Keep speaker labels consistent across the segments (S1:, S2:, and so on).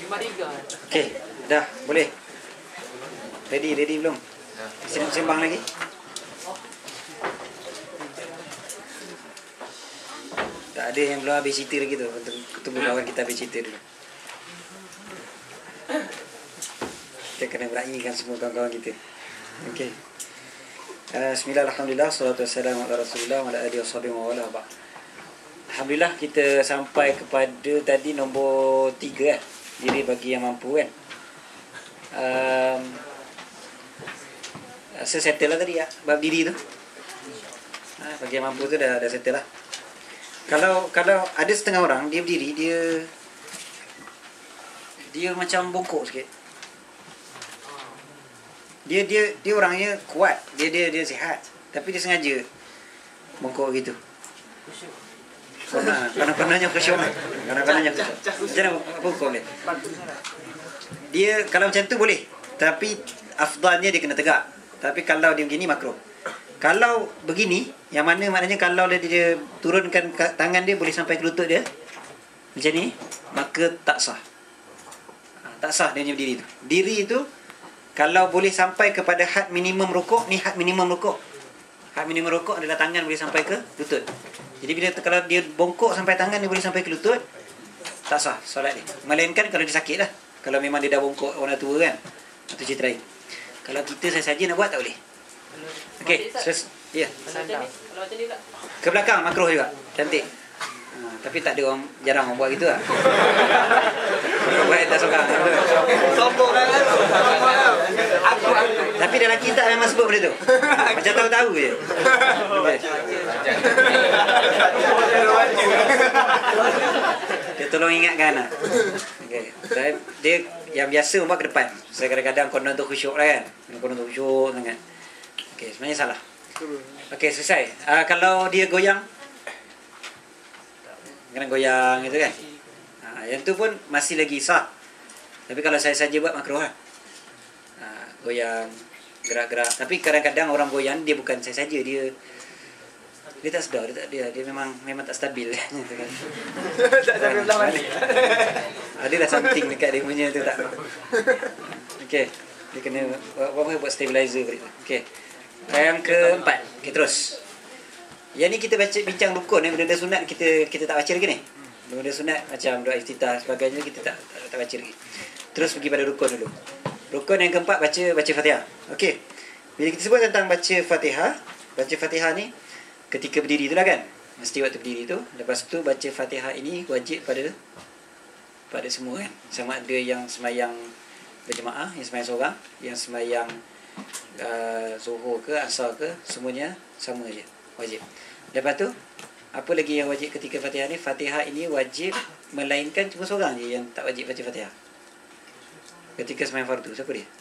S1: Okey, dah boleh. Ready belum? Sembang lagi. Tak ada yang belum habis cerita lagi tu. Ketemu kawan kita habis cerita dulu. Kita kena meraihkan semua kawan-kawan kita. Okey. Bismillah, alhamdulillah, salatu wassalamu ala rasulillah wa ala alihi washabihi wa wala ba'. Alhamdulillah kita sampai kepada tadi nombor 3 kan. Diri bagi yang mampu kan. Rasa settle lah tadi ya, bab diri tu. Bagi yang mampu tu dah settle lah. Kalau ada setengah orang dia berdiri, dia macam bongkok sikit. Dia orangnya kuat, dia sihat, tapi dia sengaja bongkok gitu. Kanan-kanannya khusyuk. Jangan bongkok boleh. Dia kalau macam tu boleh, tapi afdalnya dia kena tegak. Tapi kalau dia begini makruh. Kalau begini, yang mana maknanya kalau dia turunkan tangan dia boleh sampai ke lutut dia macam ni, maka tak sah. Tak sah dia berdiri tu. Diri tu kalau boleh sampai kepada had minimum rukuk, ni had minimum rukuk. Had minimum rukuk adalah tangan boleh sampai ke lutut. Jadi bila kalau dia bongkok sampai tangan dia boleh sampai ke lutut, tak sah solat dia. Melainkan kalau dia sakit lah. Kalau memang dia dah bongkok orang tua kan, itu cerita lain. Kalau kita saja nak buat tak boleh. Okey, ya.
S2: Kalau macam ni tak.
S1: Ke belakang makruh juga. Cantik. Tapi tak ada orang, jarang orang buat gitu lah. Buat tak seorang.
S3: Sombong kan? Aku.
S1: Tapi dalam kitab memang sebut benda tu. Macam tahu-tahu je. Dia tolong ingatkan lah. Okay. Dia yang biasa buat ke depan. Saya kadang-kadang konon tu khusyuk lah kan. Konon tu khusyuk sangat. Okey, sebenarnya salah. Okey, selesai. Kalau dia goyang, kena goyang gitu kan. Yang tu pun masih lagi sah. Tapi kalau saya saja buat makruh lah. Goyang, gerak-gerak. Tapi kadang-kadang orang goyang dia bukan saya saja, dia tak sedar, dia memang tak stabil gitu kan.
S3: Tak stabil lah ni.
S1: Adalah something dekat dia punya tu tak. Okey. Dia kena buat stabilizer balik. Okey. Yang keempat, okey terus. Yang ni kita bincang rukun ni, benda sunat kita tak baca lagi ni. Benda sunat macam doa iftitah sebagainya kita tak baca lagi. Terus pergi pada rukun dulu. Rukun yang keempat baca Fatihah. Okey. Bila kita sebut tentang baca Fatihah ni ketika berdiri itulah kan. Mesti waktu berdiri tu. Lepas tu baca Fatihah ini wajib pada semua kan. Sama ada yang semayang berjemaah, yang semayang seorang, yang semayang zuhur ke asar ke, semuanya sama je. Wajib. Lepas tu apa lagi yang wajib ketika Fatihah ni? Fatihah ini wajib, melainkan cuma seorang je yang tak wajib baca Fatihah. Ketika sembahyang fardu, siapa dia?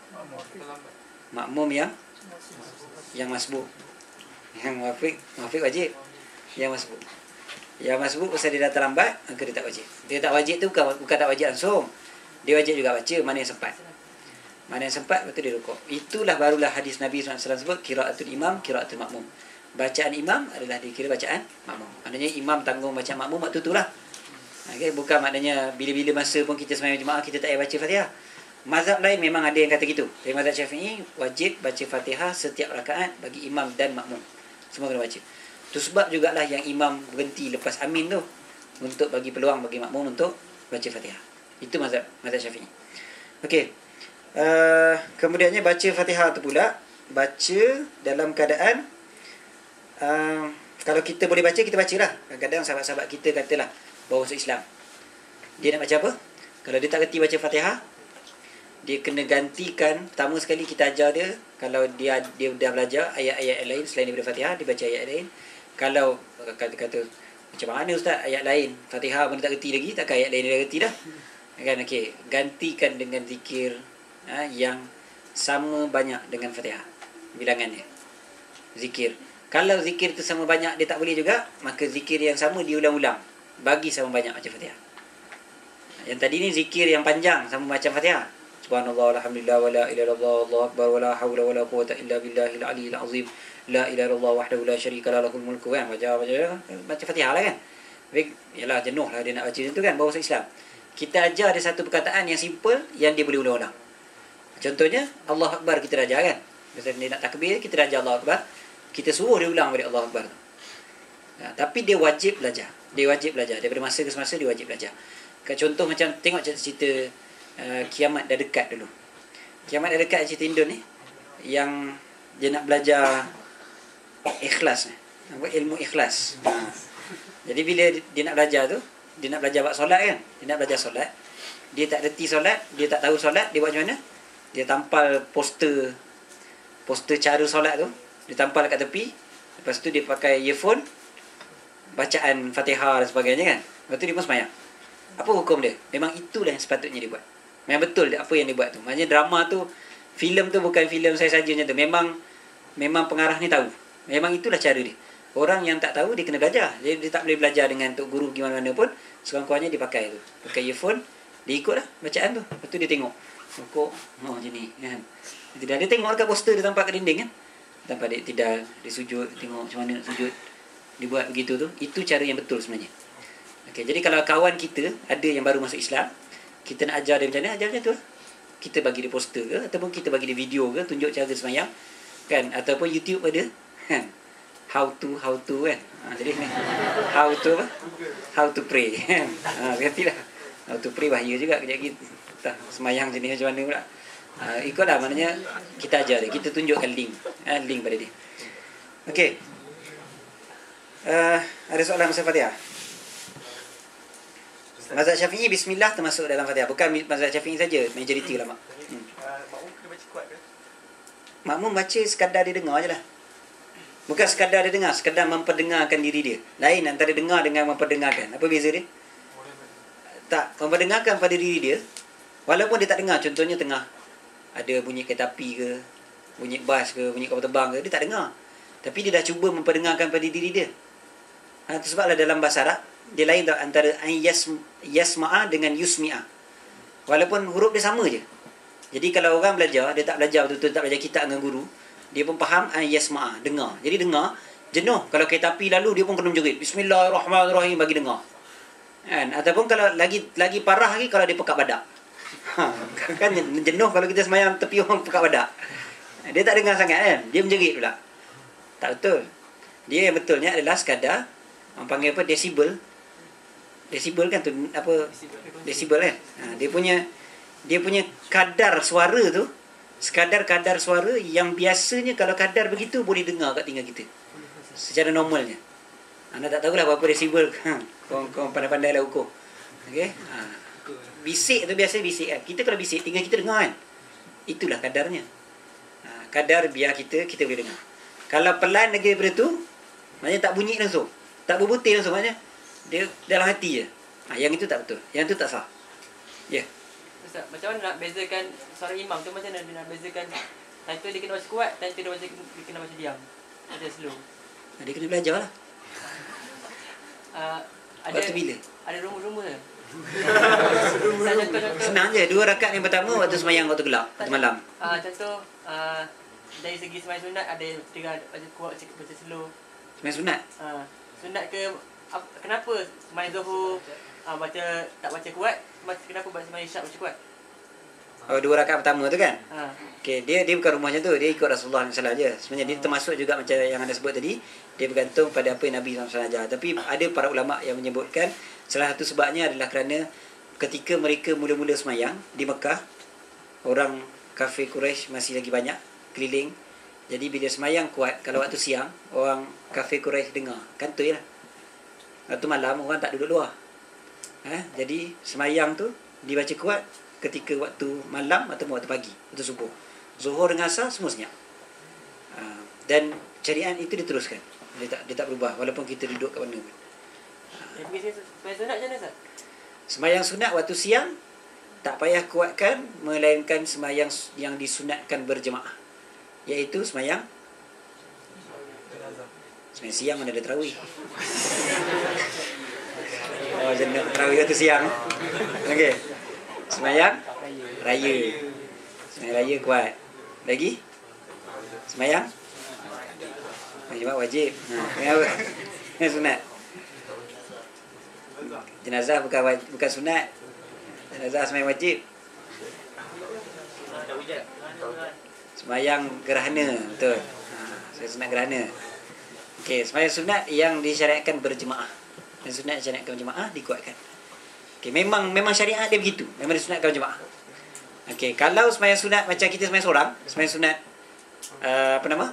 S1: Makmum yang masbuk. Yang muafiq wajib. Yang masbuk. Yang masbuk pasal dia dah terlambat, maka dia tak wajib. Dia tak wajib tu bukan tak wajib langsung. Dia wajib juga baca mana yang sempat. Mana yang sempat betul dia rukuk. Itulah barulah hadis Nabi SAW sebut qiraatul imam, qiraatul makmum. Bacaan imam adalah dikira bacaan makmum. Maknanya imam tanggung bacaan makmum waktu itulah. Okay, bukan maknanya bila-bila masa pun kita sembahyang jemaah kita tak payah baca Fatihah. Mazhab lain memang ada yang kata gitu. Tapi mazhab Syafi'i wajib baca Fatihah setiap rakaat bagi imam dan makmum. Semua kena baca. Itu sebab jugalah yang imam berhenti lepas amin tu untuk bagi peluang bagi makmum untuk baca Fatihah. Itu mazhab Syafi'i. Okey. Kemudiannya baca Fatihah tu pula baca dalam keadaan kalau kita boleh baca kita bacalah. Kadang-kadang sahabat-sahabat kita katalah baru masuk Islam. Dia nak baca apa? Kalau dia tak reti baca Fatihah, dia kena gantikan. Pertama sekali kita ajar dia, kalau dia dah belajar ayat-ayat lain selain daripada Fatihah, dia baca ayat lain. Kalau kata macam mana ustaz ayat lain, Fatihah pun tak reti lagi, takkan ayat lain dia reti dah. Kan okey, gantikan dengan zikir yang sama banyak dengan Fatihah bilangannya. Zikir. Kalau zikir tu sama banyak dia tak boleh juga, maka zikir yang sama diulang-ulang bagi sama banyak macam Fatihah. Yang tadi ni zikir yang panjang sama macam Fatihah. Subhanallah, alhamdulillah, wa la ilaha illallah, Allahu akbar, wa la haula wa la quwwata illa billahil aliyyil azim. La ilaha illallah wahdahu la syarika lahu, lahul mulku kan. Baca Fatihah lah kan. Tapi yalah jenuh lah dia nak baca itu kan baru masuk Islam. kita ajar ada satu perkataan yang simple yang dia boleh ulang-ulang. Contohnya Allah Akbar kita dah ajar kan. Biasanya dia nak takbir, kita dah ajar Allah Akbar. Kita suruh dia ulang balik Allah Akbar. Tapi dia wajib belajar. Dia wajib belajar. Daripada masa ke semasa dia wajib belajar. Contoh macam tengok cerita kiamat dah dekat dulu. Kiamat dah dekat cerita Indon ni. Yang dia nak belajar ikhlas ni. Ilmu ikhlas. Jadi bila dia nak belajar tu, dia nak belajar buat solat kan. Dia nak belajar solat. Dia tak reti solat, dia tak tahu solat, dia buat macam mana? Dia tampal poster cara solat tu. Dia tampal kat tepi. Lepas tu dia pakai earphone, bacaan Fatihah dan sebagainya kan. Lepas tu dia pun semayang. Apa hukum dia? Memang itulah yang sepatutnya dia buat. Memang betul apa yang dia buat tu. Maksudnya drama tu, filem tu bukan filem saya saja macam tu. Memang pengarah ni tahu. Memang itulah cara dia. Orang yang tak tahu dia kena belajar. Dia tak boleh belajar dengan tok guru gimana-mana pun. Sekurang-kurangnya dia pakai tu. Pakai earphone, dia ikut lah bacaan tu. Lepas tu dia tengok. Rukuk, macam ni kan. Dia tengok dekat poster dia tampak kat dinding kan. Tanpa dia tidak, dia sujud, tengok macam mana sujud. Dia buat begitu tu. Itu cara yang betul sebenarnya. Okay, jadi kalau kawan kita ada yang baru masuk Islam, kita nak ajar dia macam mana, ajar macam tu lah. Kita bagi dia poster ke, ataupun kita bagi dia video ke, tunjuk cara semayang kan, ataupun YouTube ada kan, how to kan. Jadi ni how to pray kan. Berartilah how to pray bahaya juga kejap lagi semayang jenis macam mana pula. Ikutlah, maknanya kita ajar dia, kita tunjukkan link pada dia. Okey. Ada soalan pasal Fatihah? Mazhab Syafi'i bismillah termasuk dalam Fatihah. Bukan mazhab Syafi'i saja, majoriti ulama.
S3: Makmum kena baca kuat ke?
S1: Makmum baca sekadar dia dengar je lah. Bukan sekadar dia dengar, sekadar memperdengarkan diri dia. Lain antara dengar dengan memperdengarkan. Apa beza dia? Tak, memperdengarkan pada diri dia. Walaupun dia tak dengar, contohnya tengah ada bunyi kereta api ke, bunyi bas ke, bunyi kapal terbang ke, dia tak dengar. Tapi dia dah cuba memperdengarkan pada diri dia. Itu sebablah dalam bahasa Arab, dia lain tau antara yasma'a dengan yusmi'a. Walaupun huruf dia sama je. Jadi kalau orang belajar, dia tak belajar betul-betul, tak belajar kitab dengan guru, dia pun faham yasma'a, dengar. Jadi dengar, jenuh. Kalau kereta api lalu, dia pun kena menjerit. Bismillahirrahmanirrahim bagi dengar. Kan? Ataupun kalau lagi parah lagi, kalau dia pekat badak. Kan jenuh kalau kita semayang tepi orang pekat badak. Dia tak dengar sangat kan, dia menjerit pula. Tak betul. Dia yang betulnya adalah sekadar, orang panggil apa, desibel. Desibel kan tu apa? Desibel kan. Dia punya kadar suara tu, sekadar kadar suara yang biasanya kalau kadar begitu boleh dengar kat telinga kita. Secara normalnya. Anda tak tahulah berapa desibel. Kau pandai-pandai lah ukur. Okey. Bisik tu biasa bisik kan. Kita kalau bisik telinga kita dengar kan. Itulah kadarnya. Kadar biar kita boleh dengar. Kalau pelan lagi daripada tu, maknanya tak bunyi langsung. Tak berbutir langsung, maknanya dia dalam hati je. Yang itu tak betul. Yang itu tak sah. Ya. Yeah.
S2: Ustaz, macam mana nak bezakan seorang imam tu, macam mana dia nak bezakan time tu dia kena baca kuat, time tu dia kena baca diam, baca slow.
S1: Dia kena belajar lah.
S2: Ada
S1: waktu bila?
S2: Ada rumus-rumus ke?
S1: Senang je. 2 rakaat yang pertama waktu semayang waktu gelap, waktu malam.
S2: Contoh dari segi semayang sunat ada tengah baca kuat, baca slow.
S1: Semayang sunat?
S2: Sunat ke kenapa semayang zuhur tak baca kuat, kenapa semayang isyak baca kuat?
S1: 2 rakaat pertama tu kan? Okey, dia bukan rumah macam tu, dia ikut Rasulullah SAW je. Sebenarnya dia termasuk juga macam yang anda sebut tadi, dia bergantung pada apa yang Nabi SAW ajar. Tapi ada para ulama yang menyebutkan salah satu sebabnya adalah kerana ketika mereka mula-mula semayang di Mekah, orang kafir Quraisy masih lagi banyak keliling. Jadi bila semayang kuat, kalau waktu siang orang kafir Quraisy dengar, kantoi lah. Waktu malam orang tak duduk luar. Jadi semayang tu dibaca kuat ketika waktu malam atau waktu pagi, waktu subuh. Zuhur dengan asar semua senyap. Dan syariat itu diteruskan. Dia tak berubah walaupun kita duduk kat mana pun.
S2: Semayang sunat macam mana, Ustaz?
S1: Semayang sunat waktu siang tak payah kuatkan, melainkan semayang yang disunatkan berjemaah, iaitu semayang siang mana ada tarawih. Jenak tarawih waktu siang. Okey. Semayang raya. Semayang raya kuat. Lagi? Semayang Jumaat wajib. Apa? Sunat. Jenazah bukan sunat. Jenazah sembahyang wajib. Sembahyang gerhana, betul. Saya sunat gerhana. Okey, sembahyang sunat yang disyariatkan berjemaah. Dan sunat yang disyariatkan berjemaah dikuatkan. Okey, memang syariat dia begitu. Memang disunatkan berjemaah. Okey, kalau sembahyang sunat macam kita sembahyang seorang, sembahyang sunat apa nama?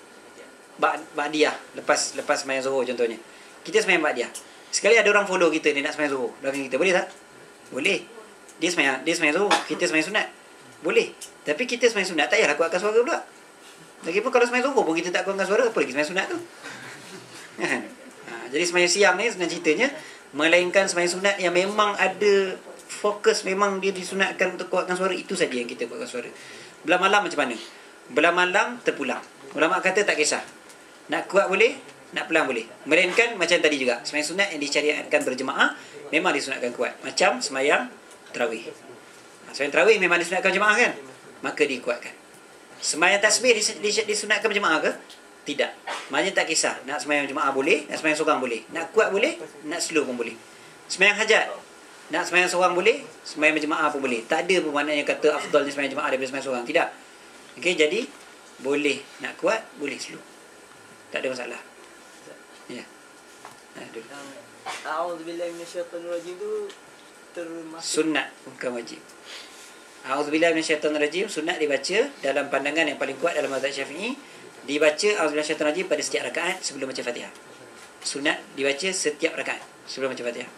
S1: Ba'diyah, lepas sembahyang Zuhur contohnya. Kita sembahyang Ba'diyah. Sekali ada orang follow kita, dia nak sembahyang Zuhur belakang kita, boleh tak? Boleh. Dia sembahyang Zuhur, kita sembahyang sunat. Boleh. Tapi kita sembahyang sunat tak payahlah kuatkan suara pula. Lagipun kalau sembahyang Zuhur pun kita tak kuatkan suara, apa lagi sembahyang sunat tu? Kan? Jadi sembahyang siang ni sebenarnya ceritanya melainkan sembahyang sunat yang memang ada fokus, memang dia disunatkan untuk kuatkan suara, itu saja yang kita kuatkan suara. Belah malam macam mana? Belah malam terpulang. Ulama kata tak kisah. Nak kuat boleh, nak pelan boleh. Melainkan macam tadi juga, sembahyang sunat yang disyariatkan berjemaah memang disunatkan kuat. Macam sembahyang tarawih. Sembahyang tarawih memang disunatkan berjemaah kan? Maka dikuatkan. Sembahyang tasbih disunatkan berjemaah ke? Tidak. Maknanya tak kisah. Nak sembahyang jemaah boleh, nak sembahyang seorang boleh. Nak kuat boleh, nak slow pun boleh. Sembahyang hajat, nak sembahyang seorang boleh, sembahyang berjemaah pun boleh. Tak ada pun maknanya kata afdalnya sembahyang jemaah daripada sembahyang seorang. Tidak. Okey, jadi boleh nak kuat, boleh slow. Tak ada masalah. Ya. Dulu.
S4: A'udzubillahi minasyaitonirrajim tu termasuk
S1: Sunat, bukan wajib. A'udzubillahi minasyaitonirrajim sunat dibaca dalam pandangan yang paling kuat dalam mazhab Syafi'i. Dibaca a'udzubillahi minasyaitonirrajim pada setiap rakaat sebelum baca Fatihah. Sunat dibaca setiap rakaat sebelum baca Fatihah.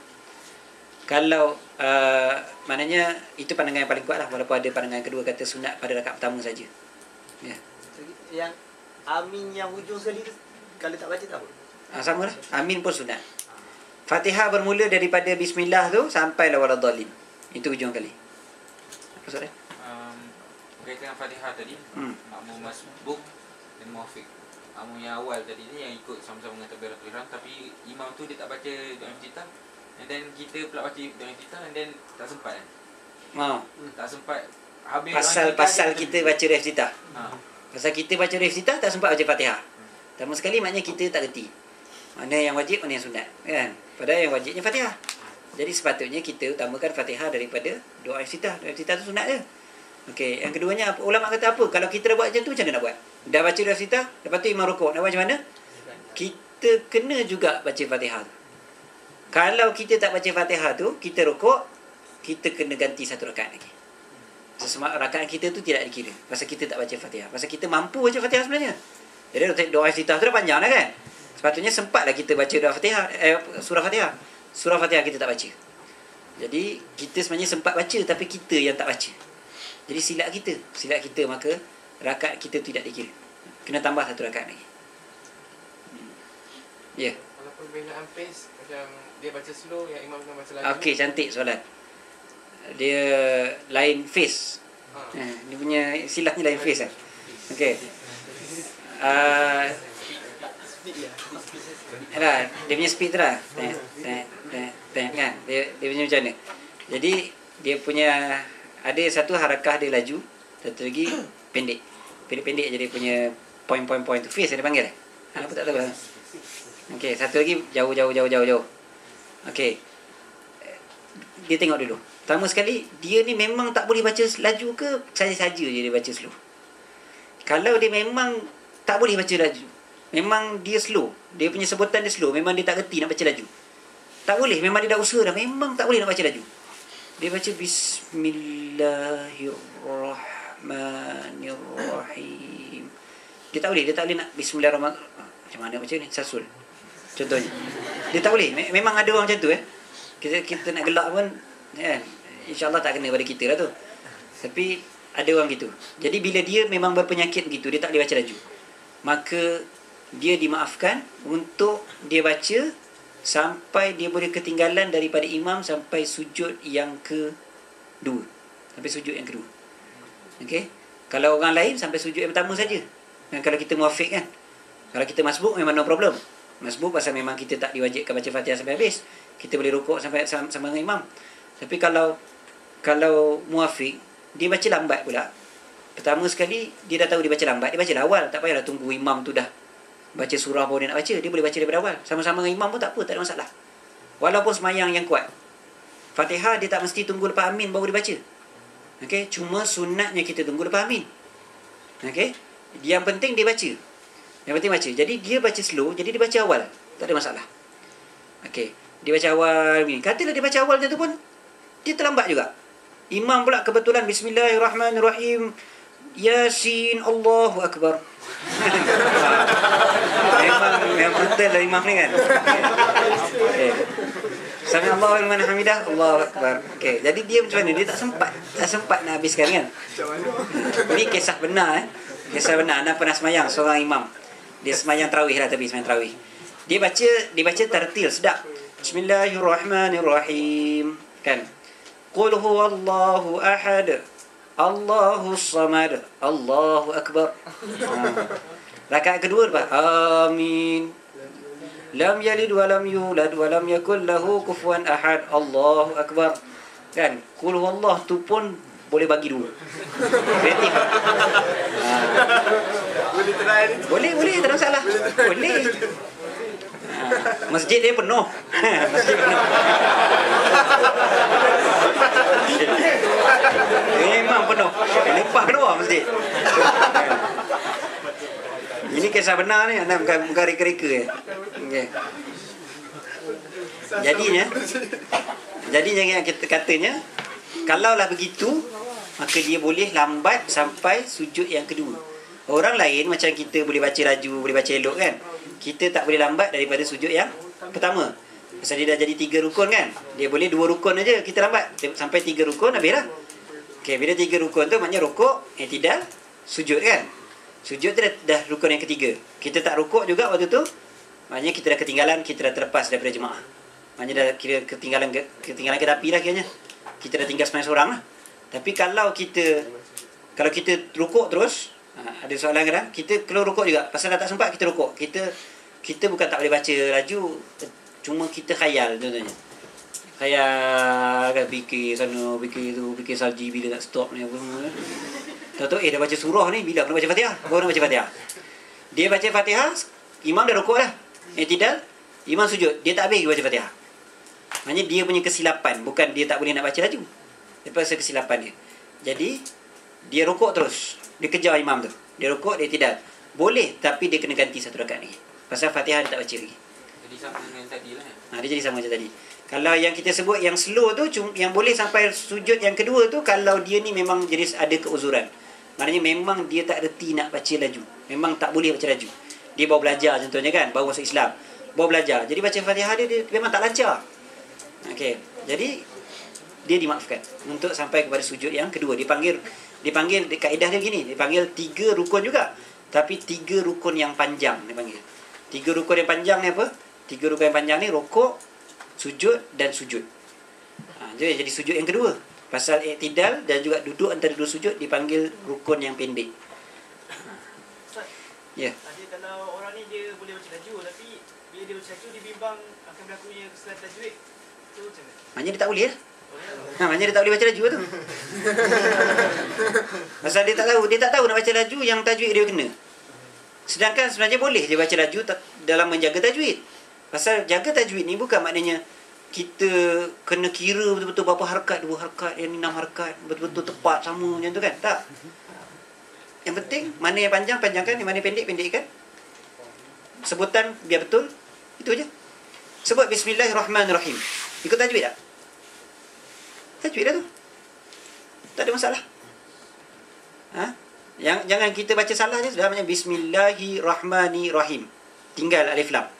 S1: Kalau maknanya itu pandangan yang paling kuat lah, walaupun ada pandangan kedua kata sunat pada rakaat pertama saja. Ya.
S4: yang amin yang hujung sekali tu kalau tak baca tak apa.
S1: Sama lah. Amin pun sunat. Fatihah bermula daripada bismillah tu sampai la waladhdallin. Itu hujung kali. Apa soalan?
S5: Berkaitan dengan Fatihah tadi, makmum masbuk dan muafiq. Makmum yang awal tadi ni yang ikut sama-sama dengan takbiratul ihram, tapi imam tu dia tak baca doa iftitah, and then kita pula baca doa iftitah, and then tak sempat kan? Tak sempat habis
S1: Pasal kita baca doa iftitah. Pasal kita baca doa iftitah tak sempat baca Fatihah. Pertama sekali maknanya kita tak reti mana yang wajib, mana yang sunat, kan? Padahal yang wajibnya Fatihah. Jadi sepatutnya kita utamakan Fatihah daripada doa iftitah. Doa iftitah tu sunat je. Okey, yang keduanya ulama kata apa? Kalau kita dah buat macam tu, macam mana nak buat? Dah baca doa iftitah, lepas tu imam rukuk, nak buat macam mana? Kita kena juga baca Fatihah tu. Kalau kita tak baca Fatihah tu, kita rukuk, kita kena ganti satu rakaat lagi. Rakaat kita tu tidak dikira pasal kita tak baca Fatihah. Pasal kita mampu baca Fatihah sebenarnya. Jadi doa iftitah tu dah panjang dah kan? Sepatutnya sempatlah kita baca doa Fatihah, surah Fatihah. Surah Fatihah kita tak baca. Jadi kita sebenarnya sempat baca, tapi kita yang tak baca. Jadi silap kita maka rakaat kita tidak dikira. Kena tambah satu rakaat lagi. Ya.
S3: Kalau perbezaan pace, macam dia baca slow, yang imam kena baca laju.
S1: Okey, cantik soalan. Dia lain phase. Dia punya silapnya lain phase kan. Okey. Dia punya speed tu lah. Kan. Dia punya macam mana? Jadi dia punya ada satu harakah dia laju, satu lagi pendek. Pendek-pendek je dia punya point tu. Phase dia panggil. Apa tak tahu lah. Okey, satu lagi jauh. Okey. Dia tengok dulu. Pertama sekali, dia ni memang tak boleh baca laju ke saja-saja je dia baca slow. Kalau dia memang tak boleh baca laju, memang dia slow, dia punya sebutan dia slow, memang dia tak reti nak baca laju, tak boleh, memang dia dah usaha dah, memang tak boleh nak baca laju. Dia baca Bismillahirrahmanirrahim. Dia tak boleh nak Bismillahirrahmanirrahim. Macam mana baca ni? Sasul contohnya. Dia tak boleh. Memang ada orang macam tu kita nak gelak pun kan, InsyaAllah tak kena pada kita lah tu. Tapi ada orang gitu. Jadi bila dia memang berpenyakit begitu, dia tak boleh baca laju, maka dia dimaafkan untuk dia baca sampai dia boleh ketinggalan daripada imam sampai sujud yang kedua. Okey. Kalau orang lain sampai sujud yang pertama saja. Dan kalau kita muafiq kan. Kalau kita masbuk memang no problem. Masbuk pasal memang kita tak diwajibkan baca Fatihah sampai habis. Kita boleh rukuk sampai sama dengan imam. Tapi kalau muafiq, dia baca lambat pula. Pertama sekali dia dah tahu dia baca lambat, dia baca awal, tak payahlah tunggu imam tu dah baca surah baru dia nak baca. Dia boleh baca daripada awal. Sama-sama dengan imam pun tak apa, tak ada masalah. Walaupun semayang yang kuat, Fatihah dia tak mesti tunggu lepas amin baru dibaca. Okey, cuma sunatnya kita tunggu lepas amin. Okey, yang penting dia baca. Yang penting baca. Jadi dia baca slow, jadi dia baca awal. Tak ada masalah. Okey, dia baca awal ni. Katalah dia baca awal tu pun dia terlambat juga. Imam pula kebetulan Bismillahirrahmanirrahim, Yasin, Allahu Akbar. Memang brutal lah imam ni kan. Okay. Sami Allahu liman hamidah, Allahu Akbar. Okey, jadi dia macam mana? Dia tak sempat nak habiskan kan. Ini kisah benar Kisah benar. Anak pernah semayang seorang imam. Dia semayang tarawih lah, tapi semayang tarawih. Dia baca tartil sedap. Bismillahirrahmanirrahim. Kan? Qul huwallahu ahad, Allahus samad, Allahu Akbar. Rakaat kedua apa? Amin. Lam yalid wa lam yulad wa lam yakul lahu kufuwan ahad, Allahu Akbar. Kan? Qul huwallah tu pun boleh bagi dua. Kreatif. Boleh, tak ada masalah. Boleh. Masjid dia penuh. Masjid penuh. Memang penuh. Lepas keluar masjid. Ini kisah benar ni, anda bukan reka-reka. Okay. Jadinya yang kita katanya, kalaulah begitu, maka dia boleh lambat sampai sujud yang kedua. Orang lain macam kita boleh baca laju, boleh baca elok kan. Kita tak boleh lambat daripada sujud yang pertama. Pasal dia dah jadi 3 rukun kan. Dia boleh 2 rukun aja kita lambat. Sampai 3 rukun habislah. Okey, bila 3 rukun tu maknanya rukuk, i'tidal, sujud kan. Sujud tu dah rukun yang ketiga. Kita tak rukuk juga waktu tu, maknanya kita dah ketinggalan, kita dah terlepas daripada jemaah. Maknanya dah kira ketinggalan kereta api lah kiranya. Kita dah tinggal sembahyang seorang lah. Tapi kalau kita rukuk terus, ada soalan kadang, kita kalau rukuk juga, pasal dah tak sempat kita rukuk. Kita bukan tak boleh baca laju, cuma kita khayal contohnya. Khayal kan, fikir sana, fikir tu, fikir salji bila nak stop ni apa semua kan. Tahu-tahu dah baca surah ni, bila nak baca Fatihah? Baru nak baca Fatihah. Dia baca Fatihah, imam dah rukuk dah. I'tidal, imam sujud, dia tak habis baca Fatihah. Maknanya dia punya kesilapan, bukan dia tak boleh nak baca laju. Dia pasal kesilapan dia. Jadi dia rukuk terus. Dia kejar imam tu. Dia rukuk, dia i'tidal. Boleh, tapi dia kena ganti 1 rakaat lagi. Pasal Fatihah dia tak baca lagi.
S5: Jadi sama dengan tadi lah.
S1: Dia jadi sama macam tadi. Kalau yang kita sebut yang slow tu, yang boleh sampai sujud yang kedua tu, kalau dia ni memang jadi ada keuzuran. Maknanya memang dia tak reti nak baca laju. Memang tak boleh baca laju. Dia baru belajar contohnya kan, baru masuk Islam. Baru belajar. Jadi baca Fatihah dia memang tak lancar. Okey. Jadi dia dimaafkan untuk sampai kepada sujud yang kedua. Dipanggil kaedah dia begini, dipanggil 3 rukun juga, tapi 3 rukun yang panjang dipanggil. 3 rukun yang panjang ni apa? 3 rukun yang panjang ni rukuk, sujud dan sujud. Jadi sujud yang kedua. Pasal i'tidal dan juga duduk antara 2 sujud dipanggil rukun yang pendek. Ya.
S4: Tadi kalau orang ni dia boleh baca laju, tapi bila dia baca laju dia bimbang akan berlakunya kesalahan tajwid. Tu macam mana?
S1: Maknanya dia tak boleh lah. Maknanya dia tak boleh baca laju tu. Pasal dia tak tahu nak baca laju yang tajwid dia kena. Sedangkan sebenarnya boleh dia baca laju dalam menjaga tajwid. Pasal jaga tajwid ni bukan maknanya kita kena kira betul-betul berapa harakat, 2 harakat, yang ni 6 harakat, betul-betul tepat sama macam tu kan. Tak. Yang penting mana yang panjang panjangkan, yang mana pendek pendekkan. Sebutan biar betul. Itu aja. Sebut Bismillahirrahmanirrahim. Ikut tajwid tak? Tajwid dah tu. Tak ada masalah. Jangan kita baca salah je. Sudah macam Bismillahirrahmanirrahim. Tinggal alif lam.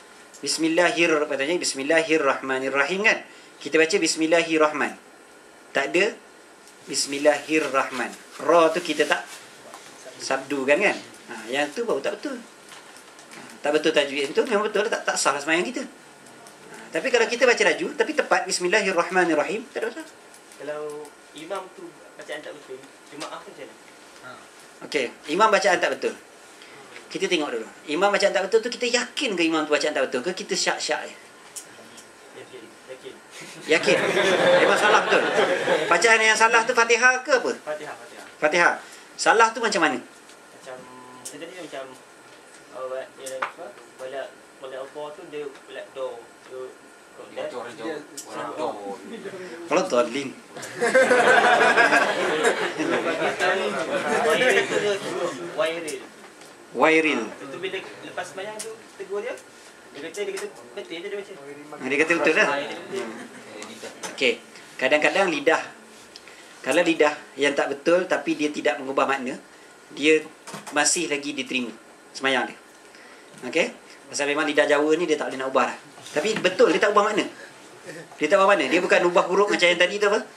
S1: Bismillahirrahmanirrahim kan. Kita baca Bismillahirrahman. Tak ada Bismillahirrahman. Ra tu kita tak sabdukan kan. Yang tu baru tak betul. Tak betul tajwid itu memang betul tak salah sembahyang kita. Tapi kalau kita baca laju tapi tepat Bismillahirrahmanirrahim, tak ada masalah.
S4: Kalau imam tu bacaan tak betul, jemaah tu macam mana?
S1: Okey, imam bacaan tak betul. Kita tengok dulu. Imam bacaan tak betul tu kita yakin ke imam tu bacaan tak betul ke kita syak-syak je? Yakin. Memang salah betul. Bacaan yang salah tu Fatihah ke apa? Fatihah. Salah tu macam mana?
S4: Macam tadi macam wala Allah tu dia do
S5: Dia macam orang Jawa. Orang Jawa.
S1: Kalau dolin. Wairil.
S4: Itu bila lepas sembahyang tu tegur dia. Dia kata betul je dia baca.
S1: Dia kata betul dah. Okey. Kadang-kadang lidah, kalau lidah yang tak betul tapi dia tidak mengubah makna, dia masih lagi diterima sembahyang dia. Okey? Pasal memang lidah Jawa ni dia tak boleh nak ubah dah. Tapi betul dia tak ubah makna. Dia tak ubah makna. Dia bukan ubah huruf macam yang tadi tu apa?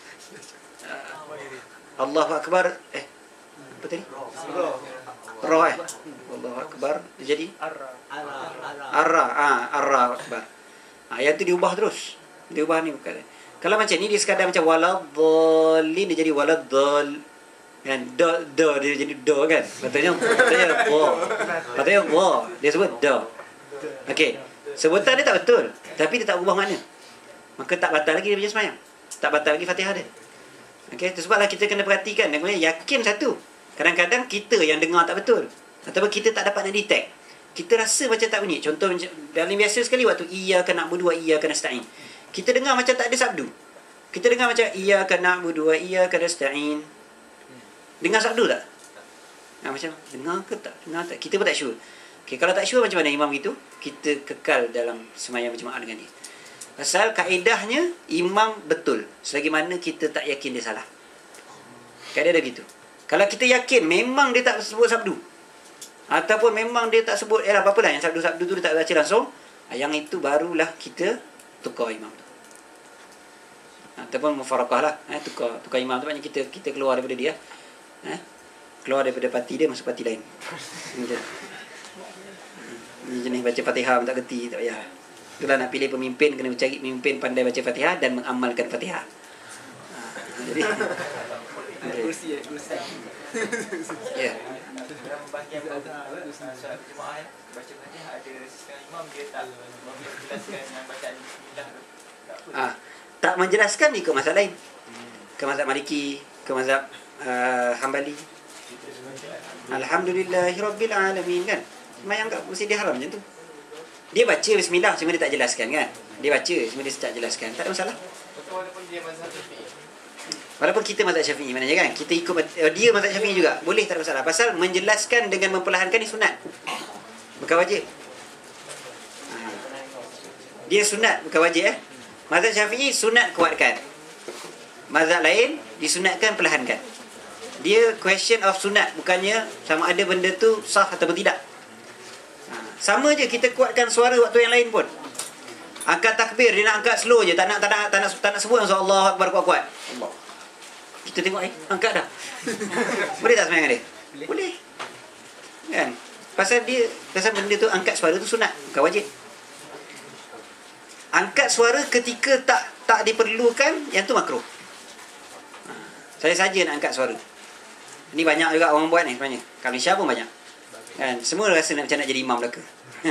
S1: Allahu Akbar. Apa tadi? Roh Allahu Akbar. Dia jadi Arra. Arra Akbar. Yang tu diubah terus. Dia ubah ni bukan. Kalau macam ni dia sekadar macam waladhdallin, dia jadi waladdall. Kan da dia jadi da kan. Patutnya wa. Dia sebut da. Okey. Sebutan dia tak betul, tapi dia tak ubah makna. Maka tak batal lagi dia punya sembahyang. Tak batal lagi Fatihah dia. Okey, itu sebablah kita kena perhatikan dan kemudian yakin satu. Kadang-kadang kita yang dengar tak betul ataupun kita tak dapat nak detect. Kita rasa macam tak bunyi. Contoh macam paling biasa sekali waktu iyyaka na'budu wa iyyaka nasta'in. Kita dengar macam tak ada sabdu. Kita dengar macam iyyaka na'budu wa iyyaka nasta'in. Dengar sabdu tak? Macam dengar ke tak? Dengar tak? Kita pun tak sure. Okay, kalau tak sure macam mana imam gitu? Kita kekal dalam sembahyang berjemaah dengan dia. Pasal kaedahnya imam betul selagi mana kita tak yakin dia salah. Kaedah dia gitu. Kalau kita yakin memang dia tak sebut sabdu ataupun memang dia tak sebut apa-apa lah yang sabdu-sabdu tu dia tak baca langsung, yang itu barulah kita tukar imam tu. Ataupun mufarakah lah, tukar imam tu maknanya kita keluar daripada dia. Keluar daripada parti dia masuk parti lain. Ni jenis baca Fatihah tak kerti, tak payah. Itulah nak pilih pemimpin, kena cari pemimpin pandai baca Fatihah dan mengamalkan Fatihah. Jadi
S3: Kursi.
S1: ya.
S6: Dalam bahagian solat berjemaah baca Fatihah ada setengah imam dia tak menjelaskan yang bacaan bismillah tu.
S1: Tak menjelaskan ikut mazhab lain. Ke mazhab Maliki, ke mazhab Hambali. Alhamdulillahirabbil alamin kan. Sembahyang kat mesti dia haram macam tu. Dia baca bismillah cuma dia tak jelaskan kan. Dia baca cuma dia tak jelaskan. Tak ada masalah.
S3: Walaupun dia mazhab Syafi'i.
S1: Walaupun kita mazhab Syafi'i maknanya kan. Kita ikut dia mazhab Syafi'i juga. Boleh, tak ada masalah. Pasal menjelaskan dengan memperlahankan ni sunat. Bukan wajib. Dia sunat bukan wajib Mazhab Syafi'i sunat kuatkan. Mazhab lain disunatkan perlahankan. Dia question of sunat, bukannya sama ada benda tu sah ataupun tidak. Sama je kita kuatkan suara waktu yang lain pun. Angkat takbir, dia nak angkat slow je, tak nak sebut Allahu Akbar kuat-kuat. Allah. Kita tengok angkat dah. Boleh tak sembahyang dia? Boleh. Kan? Pasal benda tu angkat suara tu sunat, bukan wajib. Angkat suara ketika tak diperlukan, yang tu makruh. Saya saja nak angkat suara. Ini banyak juga orang buat ni sebenarnya. Kami Syah pun banyak. Kan, semua rasa macam nak jadi imam belaka.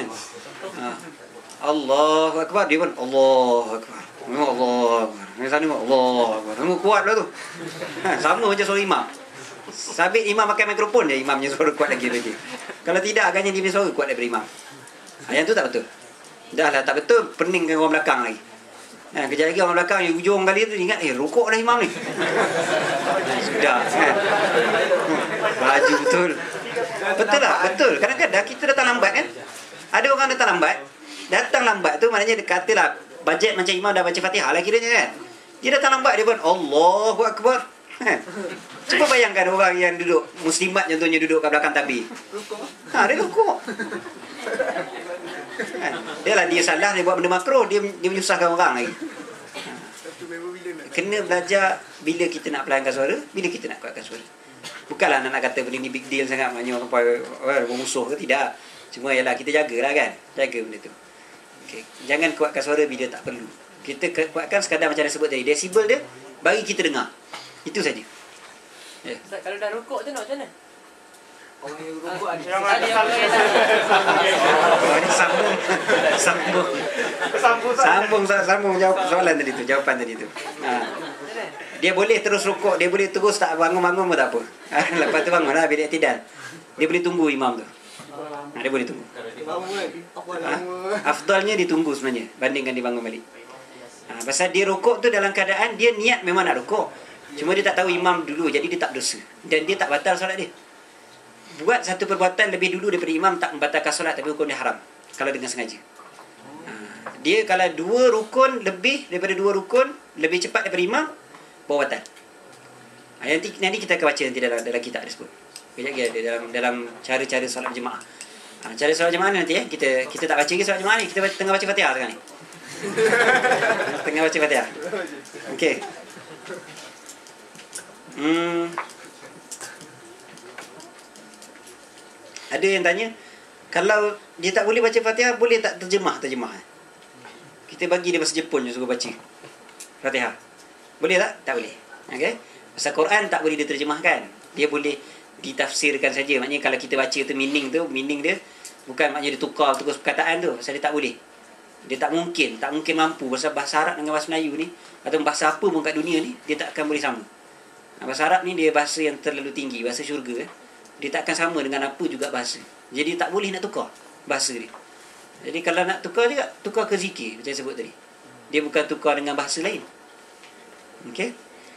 S1: Allahu Akbar, dia pun Allahu Akbar. Memang Allahu Akbar. Yang sana pun Allahu Akbar. Semua kuat lah tu. Sama macam suara imam. Sabit imam pakai mikrofon dia, imamnya suara kuat lagi. Kalau tidak, agaknya dia punya suara kuat daripada imam. Yang tu tak betul. Dah lah tak betul, peningkan orang belakang lagi. Kejap lagi orang belakang yang hujung kali tu ingat, rokok dah imam ni. Sudah kan. Baju betul. Betul lah, betul. Kadang-kadang kita datang lambat kan. Ada orang datang lambat tu maknanya katalah bajet macam imam dah baca Fatihah lah kiranya kan. Dia datang lambat, dia pun Allahu Akbar kan. Cuba bayangkan orang yang duduk muslimat contohnya duduk kat belakang tabir. Dia rokok. Kan? Dia salah, dia buat benda makruh, dia menyusahkan orang lagi. Kena belajar bila kita nak perlahankan suara, bila kita nak kuatkan suara. Bukanlah nak kata benda ni big deal sangat, maknanya orang sampai bermusuh ke, tidak. Cuma ialah kita jagalah kan, jaga benda tu. Okay. Jangan kuatkan suara bila tak perlu. Kita kuatkan sekadar macam yang sebut tadi, desibel dia bagi kita dengar. Itu saja.
S2: Yeah. Kalau dah rokok tu nak macam mana?
S6: Orang yang rokok ada
S1: Sambung jawab soalan tadi tu, jawapan tadi tu. Dia boleh terus rokok, dia boleh terus tak bangun-bangun pun tak apa. Lepas tu bangun lah bila i'tidal. Dia boleh tunggu imam tu. Dia boleh tunggu. Afdalnya ditunggu sebenarnya bandingkan dia bangun balik. Pasal dia rukuk tu dalam keadaan dia niat memang nak rukuk. Cuma dia tak tahu imam dulu, jadi dia tak berdosa. Dan dia tak batal solat dia. Buat satu perbuatan lebih dulu daripada imam tak membatalkan solat, tapi hukum dia haram kalau dengan sengaja. Dia kalau 2 rukun lebih daripada 2 rukun, lebih cepat daripada imam, baru batal. Nanti kita akan baca nanti dalam kitab tersebut. Kejap lagi ada dalam cara-cara solat berjemaah. Cara solat jemaah ni nanti kita tak baca lagi solat jemaah ni, kita tengah baca Fatihah sekarang ni. Tengah baca Fatihah. Okey. Ada yang tanya, kalau dia tak boleh baca Fatihah, boleh tak terjemah? Kita bagi dia bahasa Jepun je suruh baca Fatihah. Boleh tak? Tak boleh. Okey. Pasal Quran tak boleh diterjemahkan. Dia boleh ditafsirkan saja. Maknanya kalau kita baca tu meaning dia bukan maknanya dia tukar terus perkataan tu. Pasal dia tak boleh. Dia tak mungkin mampu. Pasal bahasa Arab dengan bahasa Melayu ni, atau bahasa apa pun kat dunia ni, dia tak akan boleh sama. Bahasa Arab ni dia bahasa yang terlalu tinggi, bahasa syurga. Dia tak akan sama dengan apa juga bahasa. Jadi tak boleh nak tukar bahasa dia. Jadi kalau nak tukar juga, tukar ke zikir macam saya sebut tadi. Dia bukan tukar dengan bahasa lain. Okey.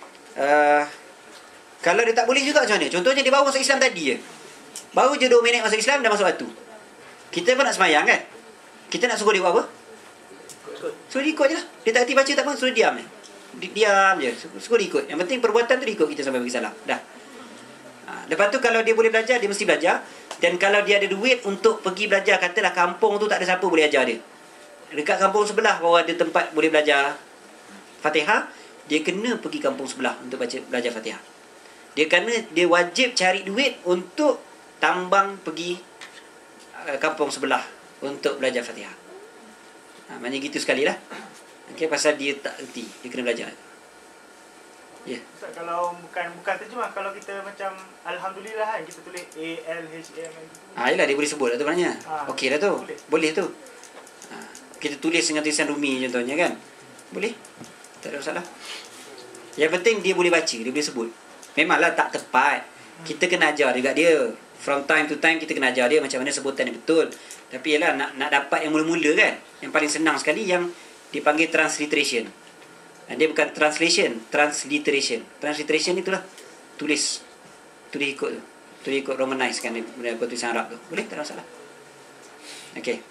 S1: Kalau dia tak boleh juga macam mana? Contohnya dia baru masuk Islam tadi je. Baru je 2 minit masuk Islam dah masuk batu. Kita pun nak sembahyang kan? Kita nak suruh dia buat apa? Suruh dia ikut je lah. Dia tak kerti baca tak apa, suruh diam je. Diam je. Suruh dia ikut. Yang penting perbuatan tu dia ikut kita sampai bagi salam. Dah. Lepas tu kalau dia boleh belajar, dia mesti belajar. Dan kalau dia ada duit untuk pergi belajar, katalah kampung tu tak ada siapa boleh ajar dia. Dekat kampung sebelah baru ada tempat boleh belajar Fatihah, dia kena pergi kampung sebelah untuk belajar Fatihah. Dia wajib cari duit untuk tambang pergi kampung sebelah untuk belajar Fatihah. Maknanya gitu sekali lah. Okay, pasal dia tak erti, dia kena belajar. Ya. Yeah.
S4: Ustaz, kalau bukan terjemah, kalau kita macam alhamdulillah kan, kita tulis ALHAM.
S1: Yalah, dia boleh sebut lah tu maknanya. Okey dah tu. Boleh tu. Kita tulis dengan tulisan Rumi contohnya kan. Boleh. Tak ada masalah. Yang penting dia boleh baca, dia boleh sebut. Memanglah tak tepat. Kita kena ajar juga dia. From time to time kita kena ajar dia macam mana sebutan yang betul. Tapi yalah nak dapat yang mula-mula kan. Yang paling senang sekali yang dipanggil transliteration. Dia bukan translation, transliteration. Transliteration itulah tulis ikut tu. Tulis ikut romanize kan dia tulisan Arab tu. Boleh, tak ada masalah. Okey.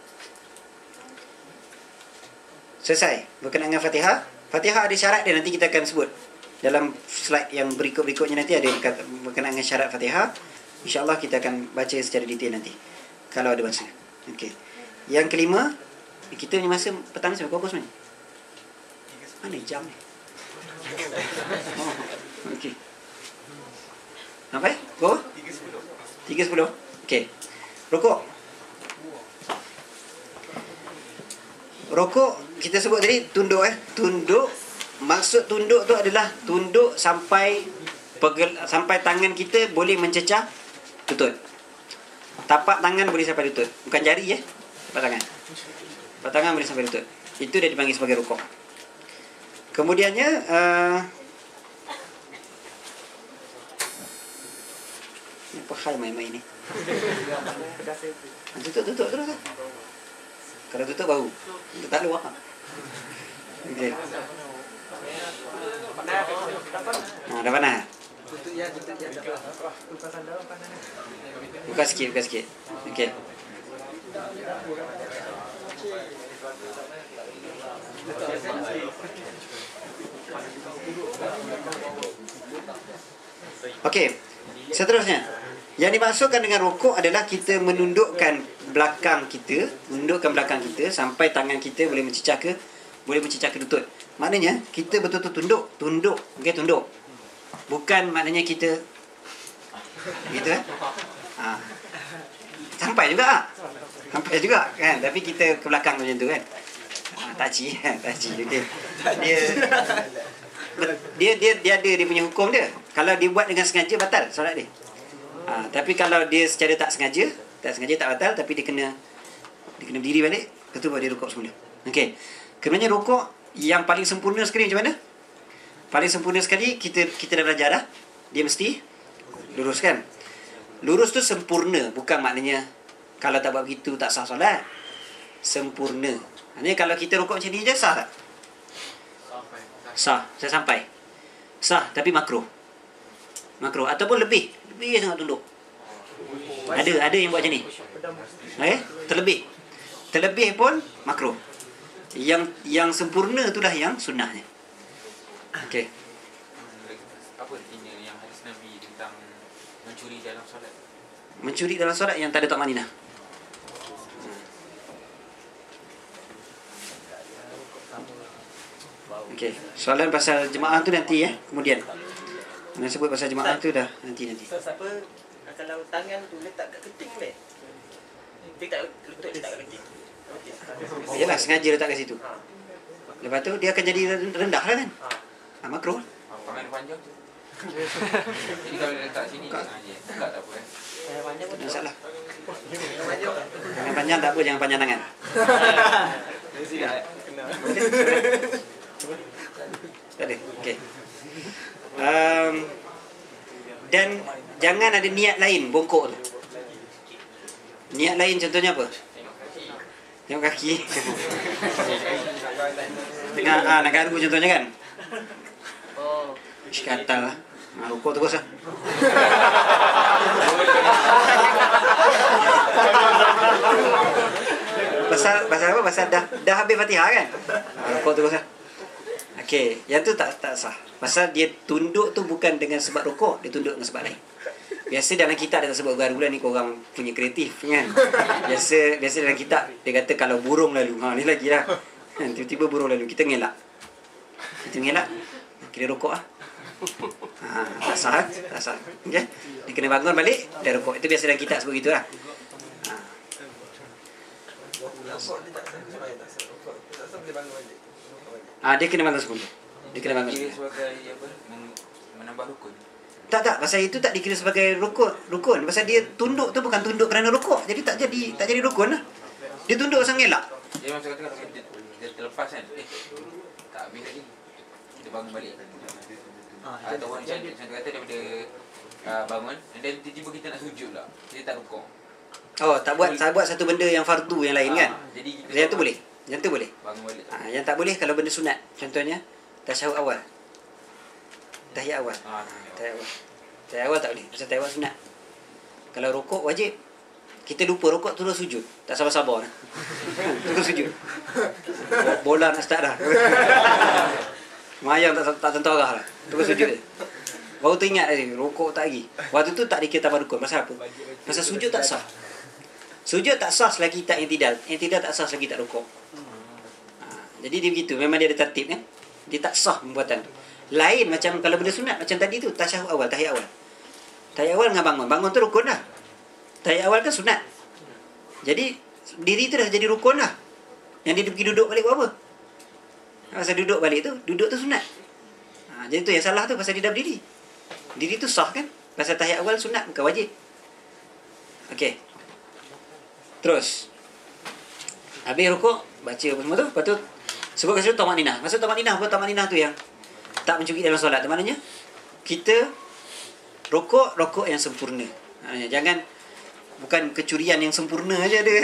S1: Selesai berkenaan dengan Fatihah. Fatihah ada syarat dia, nanti kita akan sebut. Dalam slide yang berikutnya nanti ada berkenaan dengan syarat Fatihah. InsyaAllah kita akan baca secara detail nanti kalau ada masa. Okey. Yang kelima, kita punya masa petang ni sampai pukul sebenarnya. Mana jam ni? Oh, okey. Sampai? Berapa? 3.10. Okey. Rukuk. Rukuk kita sebut tadi tunduk Tunduk. Maksud tunduk tu adalah tunduk sampai tangan kita boleh mencecah lutut. Tapak tangan boleh sampai lutut. Bukan jari tapak tangan. Tapak tangan boleh sampai lutut. Itu dia dipanggil sebagai rukuk. Kemudiannya apa hal main-main ni? Tutup terus lah. Kalau tutup baru tak luar. Okey. Dah panas. Buka sikit. Okey. Okey. Seterusnya, yang dimaksudkan dengan rukuk adalah kita menundukkan belakang kita sampai tangan kita boleh mencecah ke lutut. Maknanya kita betul-betul tunduk. Okey, tunduk. Bukan maknanya kita gitu Sampai juga kan, tapi kita ke belakang macam tu kan. Taci okey. Dia ada dia punya hukum dia. Kalau dia buat dengan sengaja batal solat dia. Tapi kalau dia secara tak sengaja tak batal, tapi dia kena berdiri balik, lepas tu buat dia rukuk semula. Okey. Kemudian rukuk yang paling sempurna sekali macam mana? Paling sempurna sekali kita dah belajar dah. Dia mesti lurus kan? Lurus tu sempurna, bukan maknanya kalau tak buat begitu tak sah solat. Sempurna. Maknanya kalau kita rukuk macam ni je sah tak? Sah, saya sampai. Sah, tapi makruh. Makruh ataupun lebih sangat tunduk. Ada yang buat macam ni. Terlebih. Terlebih pun makruh. Yang sempurna itulah yang sunnahnya. Okey.
S5: Apa artinya yang hadis Nabi tentang mencuri dalam solat?
S1: Mencuri dalam solat yang tak ada tumaninah. Okey, soalan pasal jemaah tu nanti kemudian. Nak sebut pasal jemaah tu dah nanti.
S6: So, siapa kalau tangan tu letak kat keting boleh? Dia tak lutut letak kat keting.
S1: Yalah, sengaja letak kat situ. Lepas tu dia akan jadi rendah lah kan. Makruh.
S5: Tangan panjang tu. Jadi kalau dia letak sini jangan je. Tak apa kan.
S1: Tak ada masalah. Jangan panjang tak apa, jangan panjang tangan. Tak ada. Okey. Dan jangan ada niat lain bongkok tu. Niat lain contohnya apa? Tengok kaki. Tengah nak garu contohnya kan. Ish kata lah. Rukuk terus lah. Pasal apa? Pasal dah habis Fatihah kan. Rukuk terus lah. Okey, yang tu tak sah. Pasal dia tunduk tu bukan dengan sebab rukuk, dia tunduk dengan sebab lain. Biasa dalam kitab dia tak sebut garu lah, ni korang punya kreatif kan. Biasa dalam kitab dia kata kalau burung lalu, ni lagi lah. Kan tiba-tiba burung lalu, kita ngelak. Kira rukuk lah. Tak sah. Okey. Dia kena bangun balik dan rukuk. Itu biasa dalam kitab sebut gitulah. Dia kena bangun sebelum.
S5: Kira sebagai apa? Menambah rukun.
S1: Tak, pasal itu tak dikira sebagai rukun. Pasal dia tunduk tu bukan tunduk kerana rukuk. Jadi tak jadi rukun lah. Dia tunduk pasal ngelak.
S5: Dia macam kata kalau dia terlepas kan. Tak habis tadi. Kita bangun balik. Atau macam kata daripada bangun and then tiba-tiba kita nak sujud lah. Dia tak rukuk.
S1: Tak buat satu benda yang fardu yang lain kan.
S5: Jadi
S1: Yang tu boleh.
S5: bangun balik.
S1: Yang tak boleh kalau benda sunat. Contohnya tasyahud awal. Tahiyat awal. Tahiyat awal tak boleh. Pasal tahiyat awal sunat. Kalau rukuk wajib. Kita lupa rukuk terus sujud. Tak sabar-sabar lah. Terus sujud. Bola nak start dah. Mayang tak tentu arah lah. Terus sujud. Baru teringat tadi rukuk tak lagi. Waktu tu tak dikira tambah rukun. Pasal apa? Pasal sujud tak sah. Sujud tak sah selagi tak i'tidal. I'tidal tak sah selagi tak rukuk. Jadi dia begitu. Memang dia ada tertib kan. Dia tak sah pembuatan tu. Lain macam kalau benda sunat macam tadi tu tasyahud awal, tahiyat awal. Tahiyat awal dengan bangun. Bangun tu rukun dah. Tahiyat awal kan sunat. Jadi diri tu dah jadi rukun dah. Yang dia pergi duduk balik buat apa? Pasal duduk balik tu, duduk tu sunat. Jadi tu yang salah tu pasal dia dah berdiri. Diri tu sah kan? Pasal tahiyat awal sunat bukan wajib. Okey. Terus habis rukuk, baca apa semua tu. Lepas tu sebut kat situ tamakninah. Maksud tamakninah apa? Tamakninah tu yang tak mencuri dalam solat. Maknanya kita rukuk yang sempurna. Jangan bukan kecurian yang sempurna aja ada.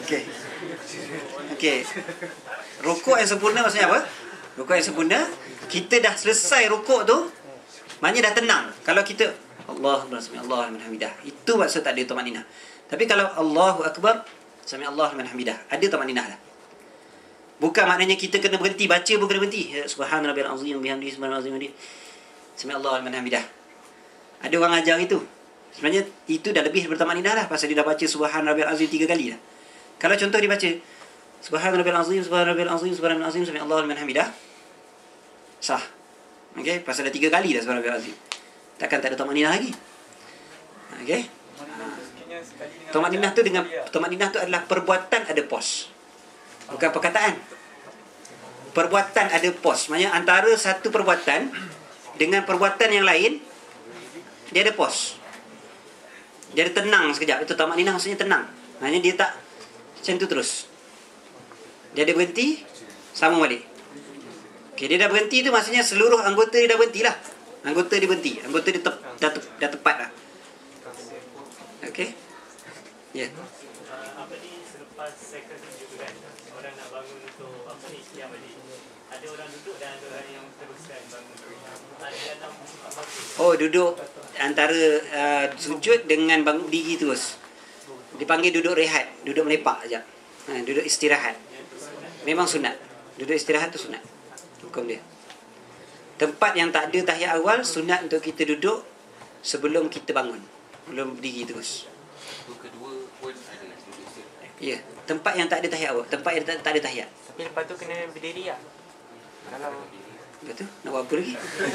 S1: Okey. Rukuk yang sempurna maksudnya apa? Rukuk yang sempurna, kita dah selesai rukuk tu, maknanya dah tenang. Kalau kita Allahu Akbar, sami Allahu liman hamidah, itu maksud tak ada tamakninah. Tapi kalau Allahu Akbar, sami Allahu liman hamidah, ada tamakninah dah. Bukan maknanya kita kena berhenti baca, pun kena berhenti. Subhanallahil azim bihamdihi subhanallahil azim. Sami Allahu liman hamidah. Ada orang ajar itu. Sebenarnya itu dah lebih bertamakninah dah, pasal dia dah baca subhanallahil azim 3 kali dah. Kalau contoh dia baca subhanallahil azim subhanallahil azim subhanallahil azim sami Allahu liman hamidah, sah. Okey, pasal dah 3 kali dah subhanallahil azim. Takkan tak ada tamakninah lagi. Okey. Tamakninah tu adalah perbuatan ada pos. Bukan perkataan. Perbuatan ada pos. Maksudnya antara satu perbuatan dengan perbuatan yang lain, dia ada pos. Dia ada tenang sekejap. Itu tamakninah maksudnya tenang. Maksudnya dia tak macam tu terus. Dia ada berhenti, sama balik. Okay, dia dah berhenti tu maksudnya seluruh anggota dia dah berhenti lah. Anggota dia berhenti. Anggota dia dah tepat lah. Okay. Ya. Yeah.
S4: Apa ni selepas second juga kan orang nak bangun untuk apa ni qiyam tadi. Ada orang duduk dan ada orang yang teruskan bangun. Ada 6 waktu.
S1: Oh, duduk antara sujud dengan bangun diri terus. Dipanggil duduk rehat, duduk melepak sekejap. Duduk istirahat. Memang sunat. Duduk istirahat tu sunat. Hukum dia. Tempat yang tak ada tahiyat awal, sunat untuk kita duduk sebelum kita bangun. Belum berdiri terus.
S5: Waktu kedua pun ada duduk istirahat.
S1: Ya, tempat yang tak ada tahiyat awal, tempat yang tak ada tahiyat.
S6: Tapi lepas tu kena berdiri lah. Kalau
S1: Lepas tu, nak buat apa lagi?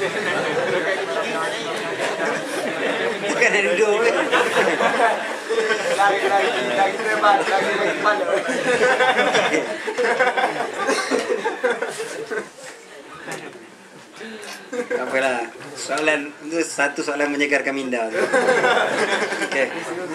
S1: Bukan nak duduk kan?
S6: lagi terbang, lagi kepala.
S1: Tak apalah. Soalan tu satu soalan menyegarkan minda. Okey.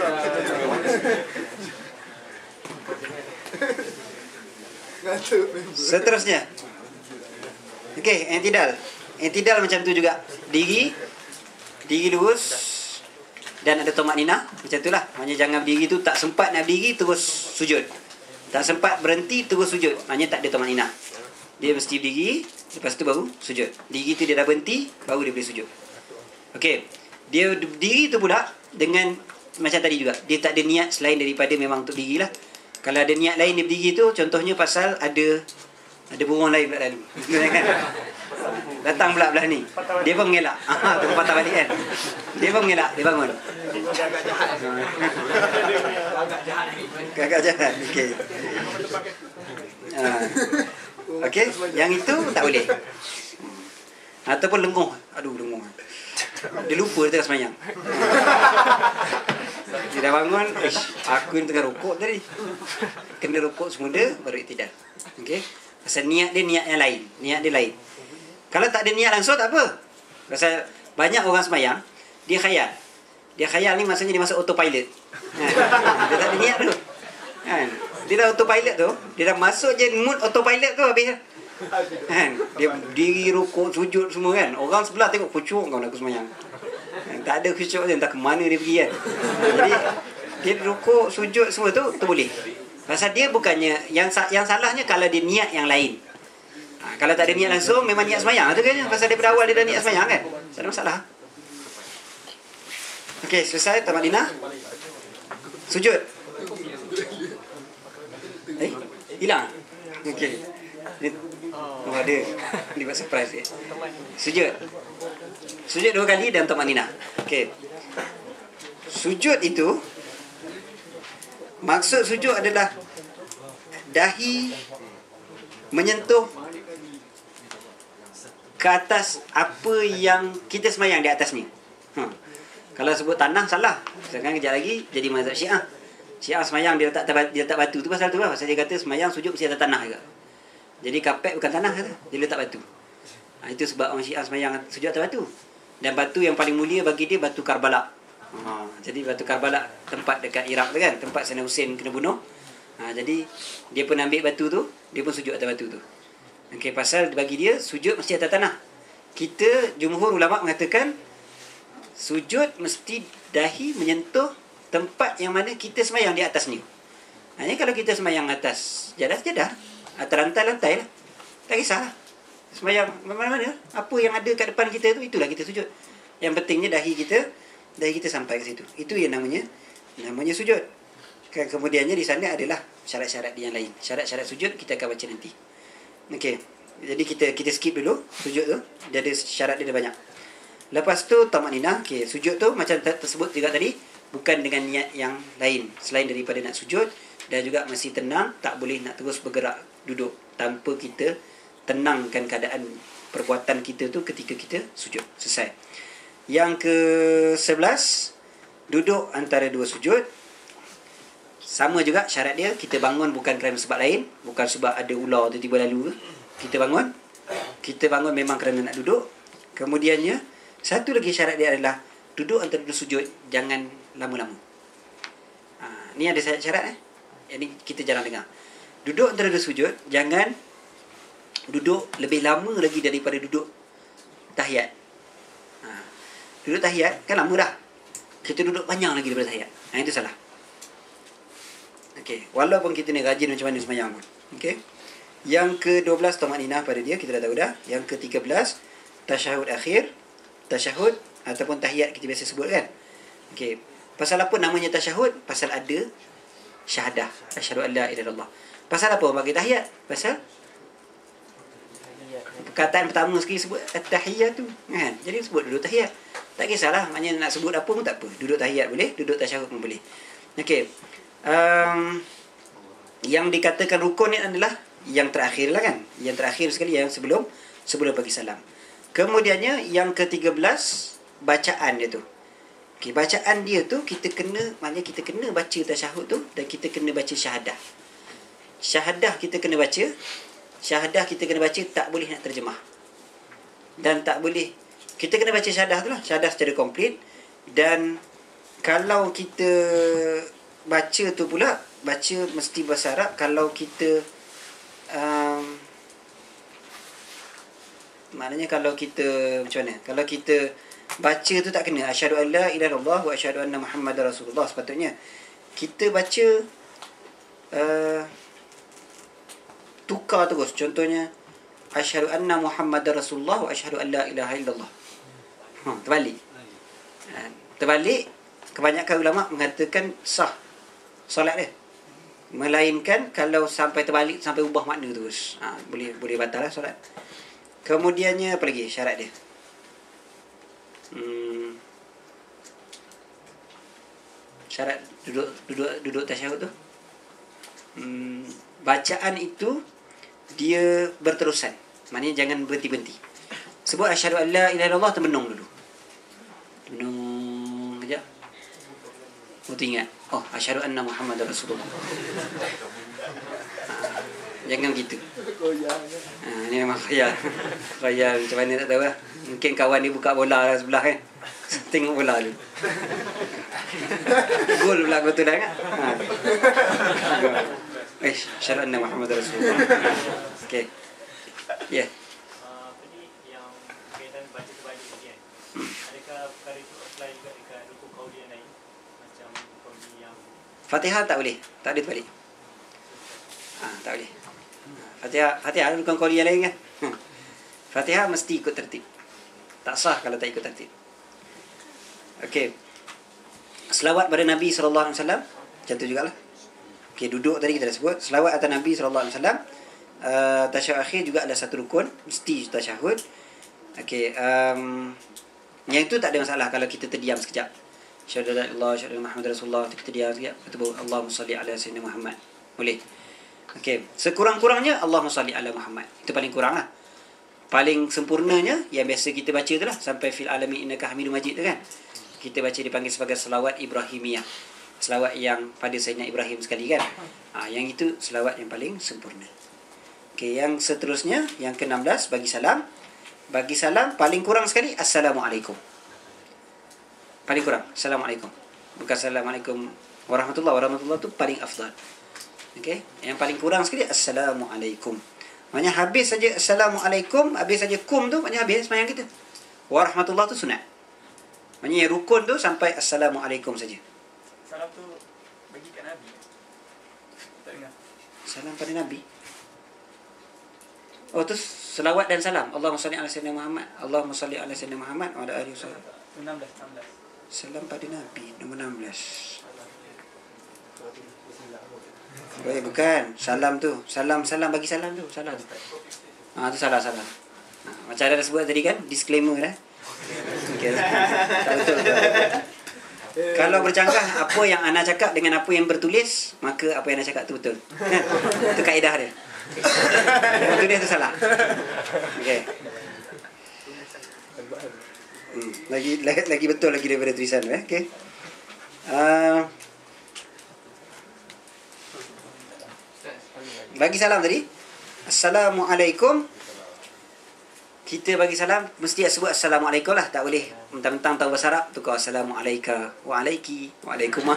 S1: Seterusnya. Okey, i'tidal. I'tidal macam tu juga. Diri lurus dan ada tumakninah, macam itulah. Maknanya jangan berdiri tu tak sempat nak berdiri terus sujud. Tak sempat berhenti terus sujud. Maknanya tak ada tumakninah. Dia mesti berdiri, lepas tu baru sujud. Diri tu dia dah berhenti, baru dia boleh sujud. Okey. Dia berdiri tu pula dengan macam tadi juga. Dia tak ada niat selain daripada memang untuk dirilah. Kalau ada niat lain dia berdiri tu, contohnya pasal ada burung lain pula lalu. Datang pula belah ni. Dia pun mengelak. Tu patah balik kan. Dia pun mengelak, dia bangun. Agak jahat. Okey. Okey, yang itu tak boleh. Ataupun lenguh. Aduh, lenguh. Dia lupa dia tengah semayang. Dia dah bangun, aku ni tengah rokok tadi. Kena rokok semula, baru i'tidal. Okey. Pasal niat dia niat yang lain. Niat dia lain. Kalau tak ada niat langsung tak apa. Pasal banyak orang semayang, dia khayal. Dia khayal ni maksudnya dia masuk autopilot. Dia tak ada niat tu. Kan? Dia dah autopilot tu, dia dah masuk je mood autopilot tu habis. Kan? Dia diri rokok, sujud semua kan. Orang sebelah tengok kucuk kau nak aku semayang. Tak ada kucuk je, entah ke mana dia pergi kan. Jadi dia rokok, sujud semua tu boleh. Pasal dia bukannya yang salahnya kalau dia niat yang lain. Kalau tak ada niat langsung memang niat semayang tu kan. Pasal daripada awal dia dah niat semayang kan. Tak ada masalah. Okey, selesai tamadina. Sujud. Hilang. Okey. Ada. Dia buat surprise dia. Sujud. Sujud 2 kali dan tamadina. Okey. Sujud itu, maksud sujud adalah dahi menyentuh ke atas apa yang kita semayang di atas ni. Kalau sebut tanah salah. Sekarang kejap lagi jadi mazhab Syiah. Syiah semayang dia letak batu tu pasal tu lah. Pasal dia kata semayang sujud mesti atas tanah juga. Jadi kapet bukan tanah kata. Dia letak batu. Itu sebab orang Syiah semayang sujud atas batu. Dan batu yang paling mulia bagi dia batu Karbala. Jadi batu Karbala tempat dekat Iraq tu kan, tempat Saddam Hussein kena bunuh. Jadi dia pun ambil batu tu, dia pun sujud atas batu tu. Okey, pasal bagi dia sujud mesti atas tanah. Kita jumhur ulama mengatakan sujud mesti dahi menyentuh tempat yang mana kita semayang di atas ni. Hanya kalau kita semayang atas jadah, atas lantai-lantai lah. Tak kisahlah. Semayang mana-mana, apa yang ada kat depan kita tu, itulah kita sujud. Yang pentingnya dahi kita sampai ke situ. Itu yang namanya sujud. Kemudiannya di sana adalah syarat-syarat yang lain. Syarat-syarat sujud kita akan baca nanti. Okey. Jadi kita skip dulu sujud tu. Dia ada syarat dia banyak. Lepas tu tamadninah. Okey, sujud tu macam tersebut juga tadi, bukan dengan niat yang lain selain daripada nak sujud, dan juga masih tenang, tak boleh nak terus bergerak duduk tanpa kita tenangkan keadaan perbuatan kita tu ketika kita sujud. Selesai. Yang ke-11, duduk antara 2 sujud. Sama juga syarat dia, kita bangun bukan kerana sebab lain, bukan sebab ada ular tiba-tiba lalu. Kita bangun memang kerana nak duduk. Kemudiannya, satu lagi syarat dia adalah duduk antara 2 sujud, jangan lama-lama. Ni ada syarat Ini kita jarang dengar. Duduk antara 2 sujud, jangan duduk lebih lama lagi daripada duduk tahiyat. Duduk tahiyat kan lama dah. Kita duduk panjang lagi daripada tahiyat. Itu salah. Okey, walaupun kita ni rajin macam mana semayang pun. Okey. Yang ke-12 tumaninah pada dia, kita dah tahu dah. Yang ke-13 tasyahud akhir, tasyahud ataupun tahiyat kita biasa sebut kan. Okey. Pasal apa namanya tasyahud? Pasal ada syahadah, asyhadu an la ilaha illallah. Pasal apa bagi tahiyat? Pasal perkataan pertama sekali sebut at-tahiyat tu kan. Jadi sebut duduk tahiyat. Tak kisahlah, maknanya nak sebut apa pun tak apa. Duduk tahiyat boleh, duduk tasyahud pun boleh. Okey. Yang dikatakan rukun ni adalah yang terakhir lah kan. Yang terakhir sekali, yang sebelum bagi salam. Kemudiannya yang ke-13 bacaan dia tu. Okey, bacaan dia tu kita kena, maknanya kita kena baca tasyahud tu dan kita kena baca syahadah. Syahadah kita kena baca. Syahadah kita kena baca, tak boleh nak terjemah. Dan tak boleh, kita kena baca syahadah tu lah, syahadah secara komplit. Dan kalau kita baca tu pula, baca mesti bahasa Arab. Kalau kita maknanya kalau kita macam mana? Kalau kita baca tu tak kena asyhadu an la ilaha illallah wa asyhadu anna muhammadar rasulullah. Sepatutnya kita baca tukar terus. Contohnya asyhadu anna muhammadar rasulullah wa asyhadu an la ilaha illallah. Terbalik. Terbalik, kebanyakan ulama mengatakan sah solat dia. Melainkan kalau sampai terbalik, sampai ubah makna terus, boleh batal lah solat. Kemudiannya apa lagi syarat dia? Syarat duduk tasyahud tu, bacaan itu dia berterusan. Maknanya jangan berhenti-henti. Sebut asyhadu an la ilaha illallah, termenung dulu. Menung kejap. Betul ingat. Oh, asyhadu anna muhammadar rasulullah. Jangan begitu. Ini memang khayal. Khayal macam mana tak tahu lah. Mungkin kawan dia buka bola lah sebelah kan. Tengok bola dulu. Gol pula betul dah kan. Asyhadu anna muhammadar rasulullah. Okey. Ya.
S4: Tadi yang berkaitan baca terbalik tadi kan. Adakah perkara itu apply juga dekat rukun qauli yang lain? Macam qauli yang
S1: Fatihah tak boleh. Tak boleh terbalik. Tak boleh. Fatihah rukun qauli yang lain kan. Fatihah mesti ikut tertib. Tak sah kalau tak ikut tertib. Okey. Selawat pada Nabi sallallahu alaihi wasallam, macam tu jugalah. Okey, duduk tadi kita dah sebut. Selawat atas Nabi sallallahu alaihi wasallam. Tasyahud akhir juga ada satu rukun, mesti tasyahud. Okey, yang itu tak ada masalah kalau kita terdiam sekejap. Asyhadu an la ilaha illallah, asyhadu anna muhammadar rasulullah, kita diam sekejap, kita baru Allahumma salli ala sayyidina Muhammad. Boleh. Okey, sekurang-kurangnya Allahumma salli ala Muhammad. Itu paling kurang lah. Paling sempurnanya yang biasa kita baca tu lah, sampai fil alamin innaka hamidum majid tu kan. Kita baca dipanggil sebagai selawat Ibrahimiyah. Selawat yang pada Sayyidina Ibrahim sekali kan. Yang itu selawat yang paling sempurna. Okey, yang seterusnya, yang ke-16 bagi salam. Bagi salam paling kurang sekali assalamualaikum. Paling kurang assalamualaikum. Bukan assalamualaikum warahmatullahi tu paling afdal. Okey, yang paling kurang sekali assalamualaikum. Maknanya habis saja assalamualaikum, habis saja kum tu, maknanya habis sembahyang kita. Warahmatullah tu sunat. Maknanya yang rukun tu sampai assalamualaikum saja.
S6: Salam tu bagi kat Nabi. Tak dengar.
S1: Salam pada Nabi. Oh, tu selawat dan salam. Allahumma salli ala sayyidina Muhammad. Allahumma salli ala sayyidina Muhammad wa ala alihi wasallam.
S6: 16.
S1: Salam pada Nabi nombor 16. Bukan. Salam tu. Salam bagi salam tu. Salam. Tu salah. Macam ada sebut tadi kan, disclaimer dah. Okay. Tak betul. Kalau bercanggah apa yang Ana cakap dengan apa yang bertulis, maka apa yang Ana cakap tu betul. Itu kaedah dia. Yang bertulis tu salah. Okey. Lagi betul lagi daripada tulisan tu. Okey. Bagi salam tadi, assalamualaikum. Kita bagi salam mesti sebut assalamualaikum lah, tak boleh mentang-mentang tahu bahasa Arab tukar assalamualaika wa alaiki wa alaikumah.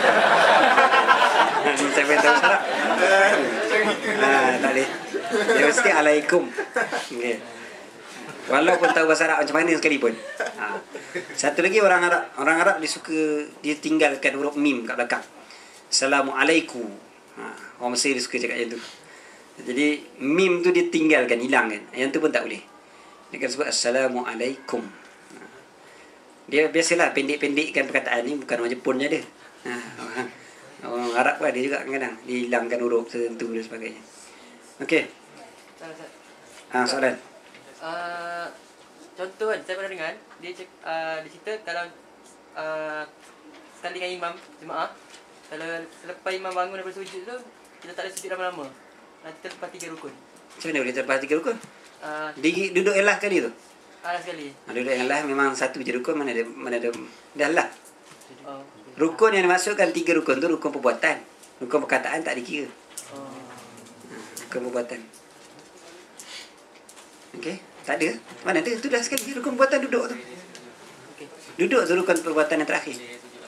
S1: Siapa yang tahu bahasa Arab? Tak boleh. Dia mesti alaikum. Okay. Walaupun tahu bahasa Arab macam mana sekalipun. Satu lagi orang Arab dia tinggalkan huruf mim kat belakang. Assalamualaikum. Orang Mesir dia suka cakap macam tu. Jadi mim tu dia tinggalkan, hilang kan. Yang tu pun tak boleh. Dia akan sebut Assalamualaikum. Dia biasalah pendek-pendekkan perkataan ni, bukan orang Jepun je ada. Orang Arab pun ada juga kadang-kadang. Dia hilangkan huruf tertentu dan sebagainya. Okey. Soalan.
S2: Contoh kan, saya pernah dengar dia cerita kalau sekali dengan imam jemaah, kalau selepas imam bangun daripada sujud tu, kita tak ada sujud lama-lama. Nanti terlepas 3 rukun.
S1: Macam mana boleh terlepas 3 rukun? Duduk elah kali tu?
S2: Alas sekali.
S1: Duduk elah memang satu je rukun, mana ada dah lah. Rukun yang dimaksudkan 3 rukun tu rukun perbuatan. Rukun perkataan tak dikira. Rukun perbuatan. Okey, tak ada. Mana ada? Tu dah sekali rukun perbuatan duduk tu. Duduk tu rukun perbuatan yang terakhir.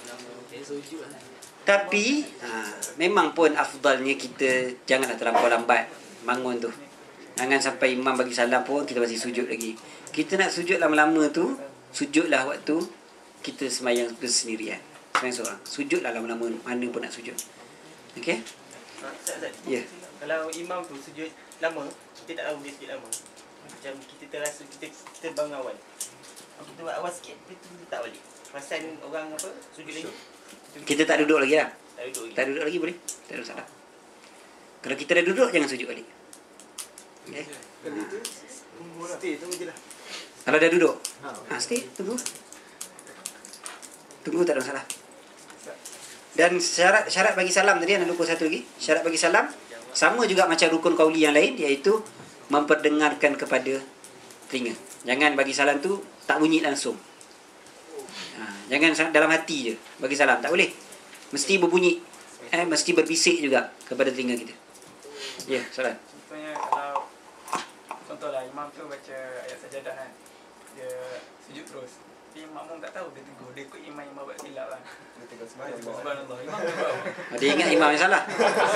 S1: Tapi memang pun afdalnya kita janganlah terlampau lambat bangun tu. Jangan sampai imam bagi salam pun kita masih sujud lagi. Kita nak sujud lama-lama tu, sujudlah waktu kita sembahyang bersendirian. Sembahyang seorang. Sujudlah lama-lama, mana pun nak sujud. Okey? Ya.
S6: Kalau imam tu sujud lama, kita tak tahu dia sujud lama. Macam kita terasa kita bangun awal. Kita buat awal sikit, kita tak balik. Perasan orang apa sujud lagi.
S1: Kita tak duduk lagi lah.
S6: Tak duduk lagi.
S1: Boleh? Tak ada masalah. Kalau kita dah duduk, jangan sujud balik. Okay?
S3: Tunggu je lah.
S1: Kalau dah duduk, stay, tunggu. Tunggu, tak ada masalah. Dan syarat bagi salam tadi, ada lupa satu lagi. Syarat bagi salam sama juga macam rukun qauli yang lain, iaitu memperdengarkan kepada telinga. Jangan bagi salam tu tak bunyi langsung. Jangan dalam hati je bagi salam, tak boleh. Mesti berbunyi, mesti berbisik juga kepada telinga kita. Ya, soalan.
S7: Contohnya kalau contohlah imam tu baca ayat sajadah kan, dia sujud terus. Tapi makmum tak tahu, dia tegur, dia ikut imam buat silap lah. Dia tegur subhanallah. Imam tu tahu.
S1: Dia ingat imam yang salah.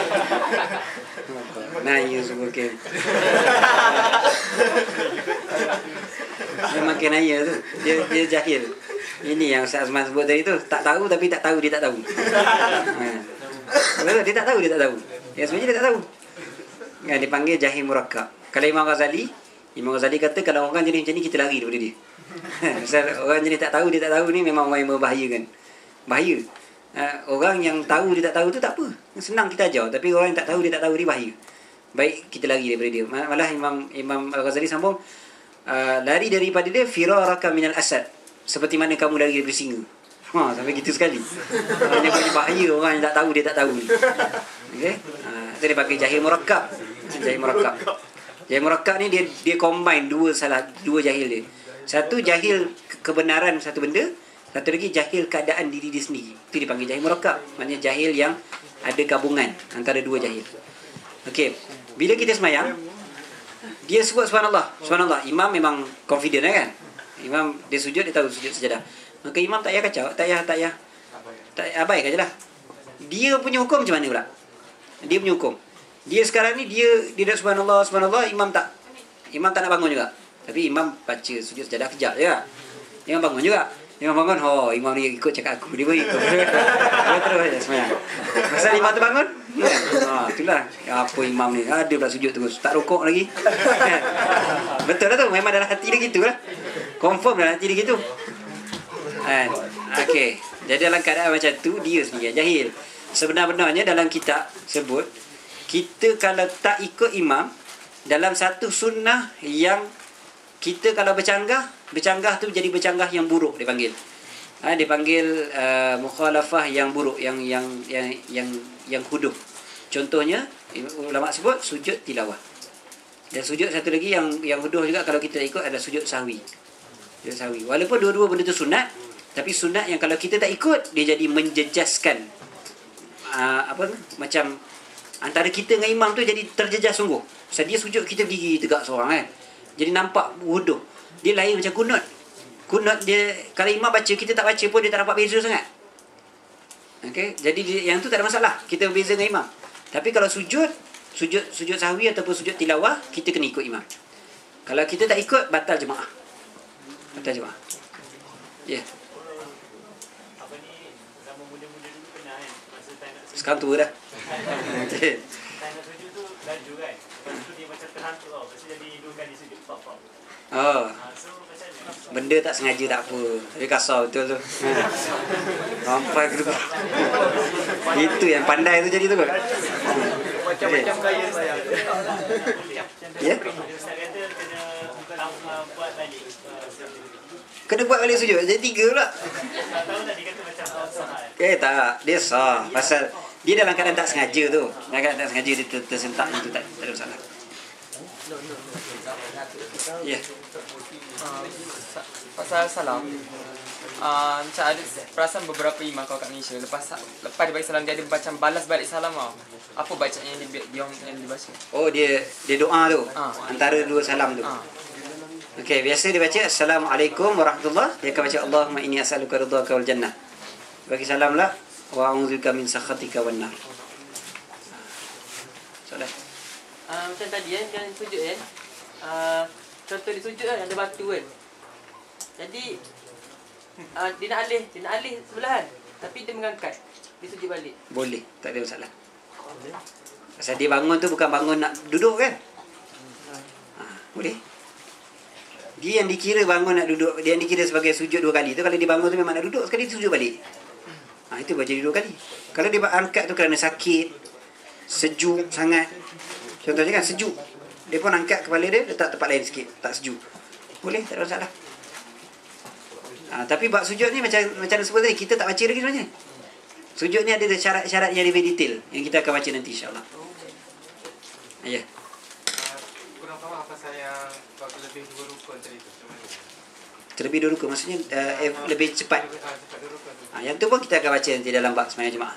S1: Nah, ya semua okey. Dia makin naya tu. Dia jahil. Ini yang Ustaz Azman sebut tadi tu. Tak tahu tapi tak tahu dia tak tahu. Dia tak tahu dia tak tahu. Ya sebenarnya dia tak tahu. Kan dipanggil jahil murakkab. Kalau Imam Ghazali kata kalau orang jenis macam ni kita lari daripada dia. Pasal orang jenis tak tahu dia tak tahu ni memang orang yang membahayakan. Bahaya. Orang yang tahu dia tak tahu tu tak apa. Senang kita ajar, tapi orang yang tak tahu dia tak tahu ni bahaya. Baik kita lari daripada dia. Malah Imam Al-Ghazali sambung lari daripada dia firaraka minal asad. Seperti mana kamu lari daripada singa. Sampai gitu sekali. Dia punya bahaya orang yang tak tahu dia tak tahu ni. Okey. Itu dia pakai jahil murakkab. Jahil murakkab ni dia combine dua jahil dia. Satu jahil kebenaran satu benda, satu lagi jahil keadaan diri dia sendiri. Itu dipanggil jahil murakkab. Maknanya jahil yang ada gabungan antara dua jahil. Okey. Bila kita semayang, dia sebut subhanallah. Subhanallah. Imam memang confident kan? Imam dia sujud, dia tahu sujud sejadah. Maka imam tak payah kacau, tak payah abaikan je lah. Dia punya hukum macam mana pula? Dia punya hukum. Dia sekarang ni dia dah subhanallah, imam tak nak bangun juga. Tapi imam baca sujud sejadah kejap je lah. Imam bangun juga. Imam bangun, imam ni ikut cakap aku. Dia ikut. Dia terus je semayang. Pasal imam tu bangun, itulah. Apa imam ni? Dia pula sujud terus. Tak rukuk lagi. Betul lah tu. Memang dalam hati dia gitu lah. Confirm dalam hati dia gitu. Okey. Jadi dalam keadaan macam tu, dia sendiri yang jahil. Sebenar-benarnya dalam kitab sebut, kita kalau tak ikut imam, dalam satu sunnah yang kita kalau bercanggah tu jadi bercanggah yang buruk dipanggil. Dipanggil mukhalafah yang buruk, yang huduh. Contohnya ulama sebut sujud tilawah. Dan sujud satu lagi yang huduh juga kalau kita ikut adalah sujud sahwi. Sujud sahwi. Walaupun dua-dua benda tu sunat, tapi sunat yang kalau kita tak ikut dia jadi menjejaskan macam antara kita dengan imam tu jadi terjejas sungguh. Sebab dia sujud kita berdiri tegak seorang kan. Jadi nampak wuduh. Dia lain macam kunut. Kunut dia kalau imam baca kita tak baca pun dia tak nampak beza sangat. Okey, jadi yang tu tak ada masalah. Kita berbeza dengan imam. Tapi kalau sujud sahwi ataupun sujud tilawah, kita kena ikut imam. Kalau kita tak ikut, batal jemaah. Ya.
S4: Apa ni, zaman muda-muda dulu pernah kan, masa tak nak sujud.
S1: Sekarang tua dah.
S4: Tak nak sujud tu laju kan. Lepas
S1: benda tak sengaja tak apa. Tapi kasar betul tu. Sampai ke depan. Itu yang pandai tu jadi tu kot.
S6: Macam-macam gaya saya.
S1: Ya?
S4: Ustaz kata kena buat balik.
S1: Kena buat balik sujud. Jadi 3 pula.
S4: Tak tahu tak dia kata macam sah.
S1: Tak. Dia sah. Pasal dia dalam keadaan tak sengaja tu. Dalam keadaan tak sengaja dia tersentak itu tak ada masalah. Ya.
S7: Pasal salam. Macam ada perasan beberapa imam kalau kat Malaysia lepas dia bagi salam dia ada macam balas balik salam tau. Apa bacaan yang yang dibaca?
S1: Oh dia doa tu. Antara dua salam tu. Okey, biasa dia baca Assalamualaikum warahmatullahi. Dia akan baca Allahumma inni as'aluka ridhaka wal jannah. Bagi salam lah wa a'udzubika min sakhatika wan nar. Soalan.
S2: Macam tadi kan, yang sujud kan. Contoh di sujud kan ada batu kan. Jadi dia nak alih sebelahan. Tapi dia mengangkat. Dia sujud balik.
S1: Boleh, tak ada masalah. Pasal dia bangun tu bukan bangun nak duduk kan? Boleh. Dia yang dikira bangun nak duduk, dia yang dikira sebagai sujud 2 kali tu, kalau dia bangun tu memang nak duduk, sekali dia sujud balik. Itu baca 2 kali. Kalau dia angkat tu kerana sakit, sejuk sangat. Contohnya kan sejuk, dia pun angkat kepala dia letak tempat lain sikit, tak sejuk. Boleh, tak ada masalah. Tapi bab sujud ni macam sebut tadi, kita tak baca lagi sebenarnya. Sujud ni ada syarat-syarat yang lebih detail yang kita akan baca nanti insya-Allah. Ya.
S3: Kurang faham apa saya bab lebih 2 rukun tadi tu.
S1: Terlebih 2 rukun maksudnya lebih cepat.
S3: Cepat 2 rukun.
S1: Yang tu pun kita akan baca nanti dalam bab sembahyang jemaah.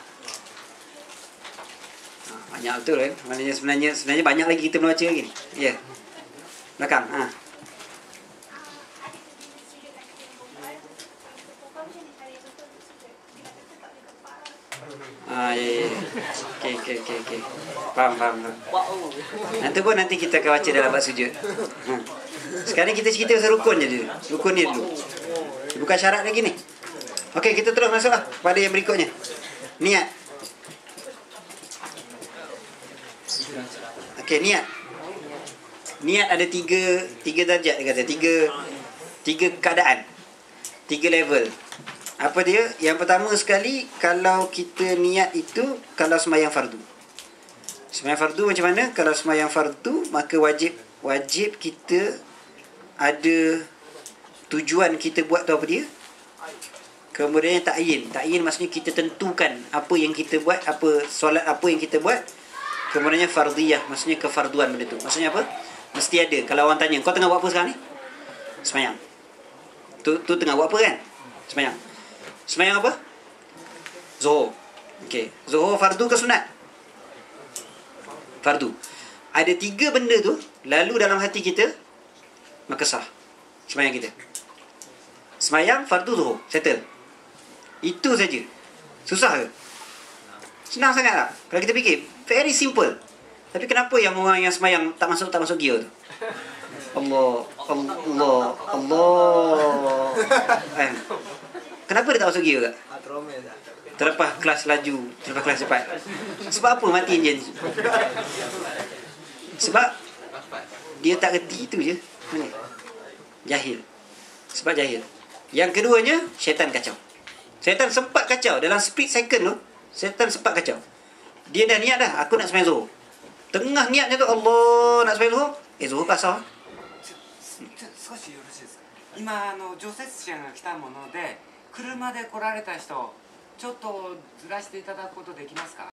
S1: Banyak betul kan? Maknanya sebenarnya banyak lagi kita membaca lagi ni. Ya. Belakang. Ya. Okey. Faham. Nanti pun kita akan baca dalam bab sujud. Sekarang kita cerita pasal rukun je dulu. Rukun ni dulu. Bukan syarat lagi ni. Okey, kita terus masuklah pada yang berikutnya. Niat. Okey, niat. Niat ada tiga darjat dia kata. Tiga keadaan. 3 level. Apa dia? Yang pertama sekali, kalau kita niat itu kalau sembahyang fardu. Sembahyang fardu macam mana? Kalau sembahyang fardu, maka wajib kita ada tujuan kita buat tu apa dia? Kemudian ta'yin. Ta'yin maksudnya kita tentukan apa yang kita buat, solat apa yang kita buat. Kemudiannya fardiyah, maksudnya kefarduan benda tu. Maksudnya apa? Mesti ada. Kalau orang tanya, kau tengah buat apa sekarang ni? Sembahyang. Tu tengah buat apa kan? Sembahyang. Sembahyang apa? Zuhur. Okey. Zuhur fardu ke sunat? Fardu. Ada 3 benda tu lalu dalam hati kita, maka sah sembahyang kita. Sembahyang fardu zuhur, settle. Itu saja. Susah ke? Senang sangat tak? Kalau kita fikir, very simple. Tapi kenapa yang orang yang sembahyang tak masuk gear tu? Allah. Kenapa dia tak masuk gear tak? Terlepas kelas laju, terlepas kelas cepat. Sebab apa mati enjin? Sebab dia tak reti itu je. Jahil. Sebab jahil. Yang keduanya, syaitan kacau. Syaitan sempat kacau. Dalam split second tu, syaitan sempat kacau. Dia dah niat dah, aku nak sembahyang zuhur. Tengah niatnya tu, Allah nak sembahyang zuhur. Zuhur kasar.
S8: 少しよろしいですか。今除雪車が来たもので車で来られた人ちょっとずらしていただくことできますか。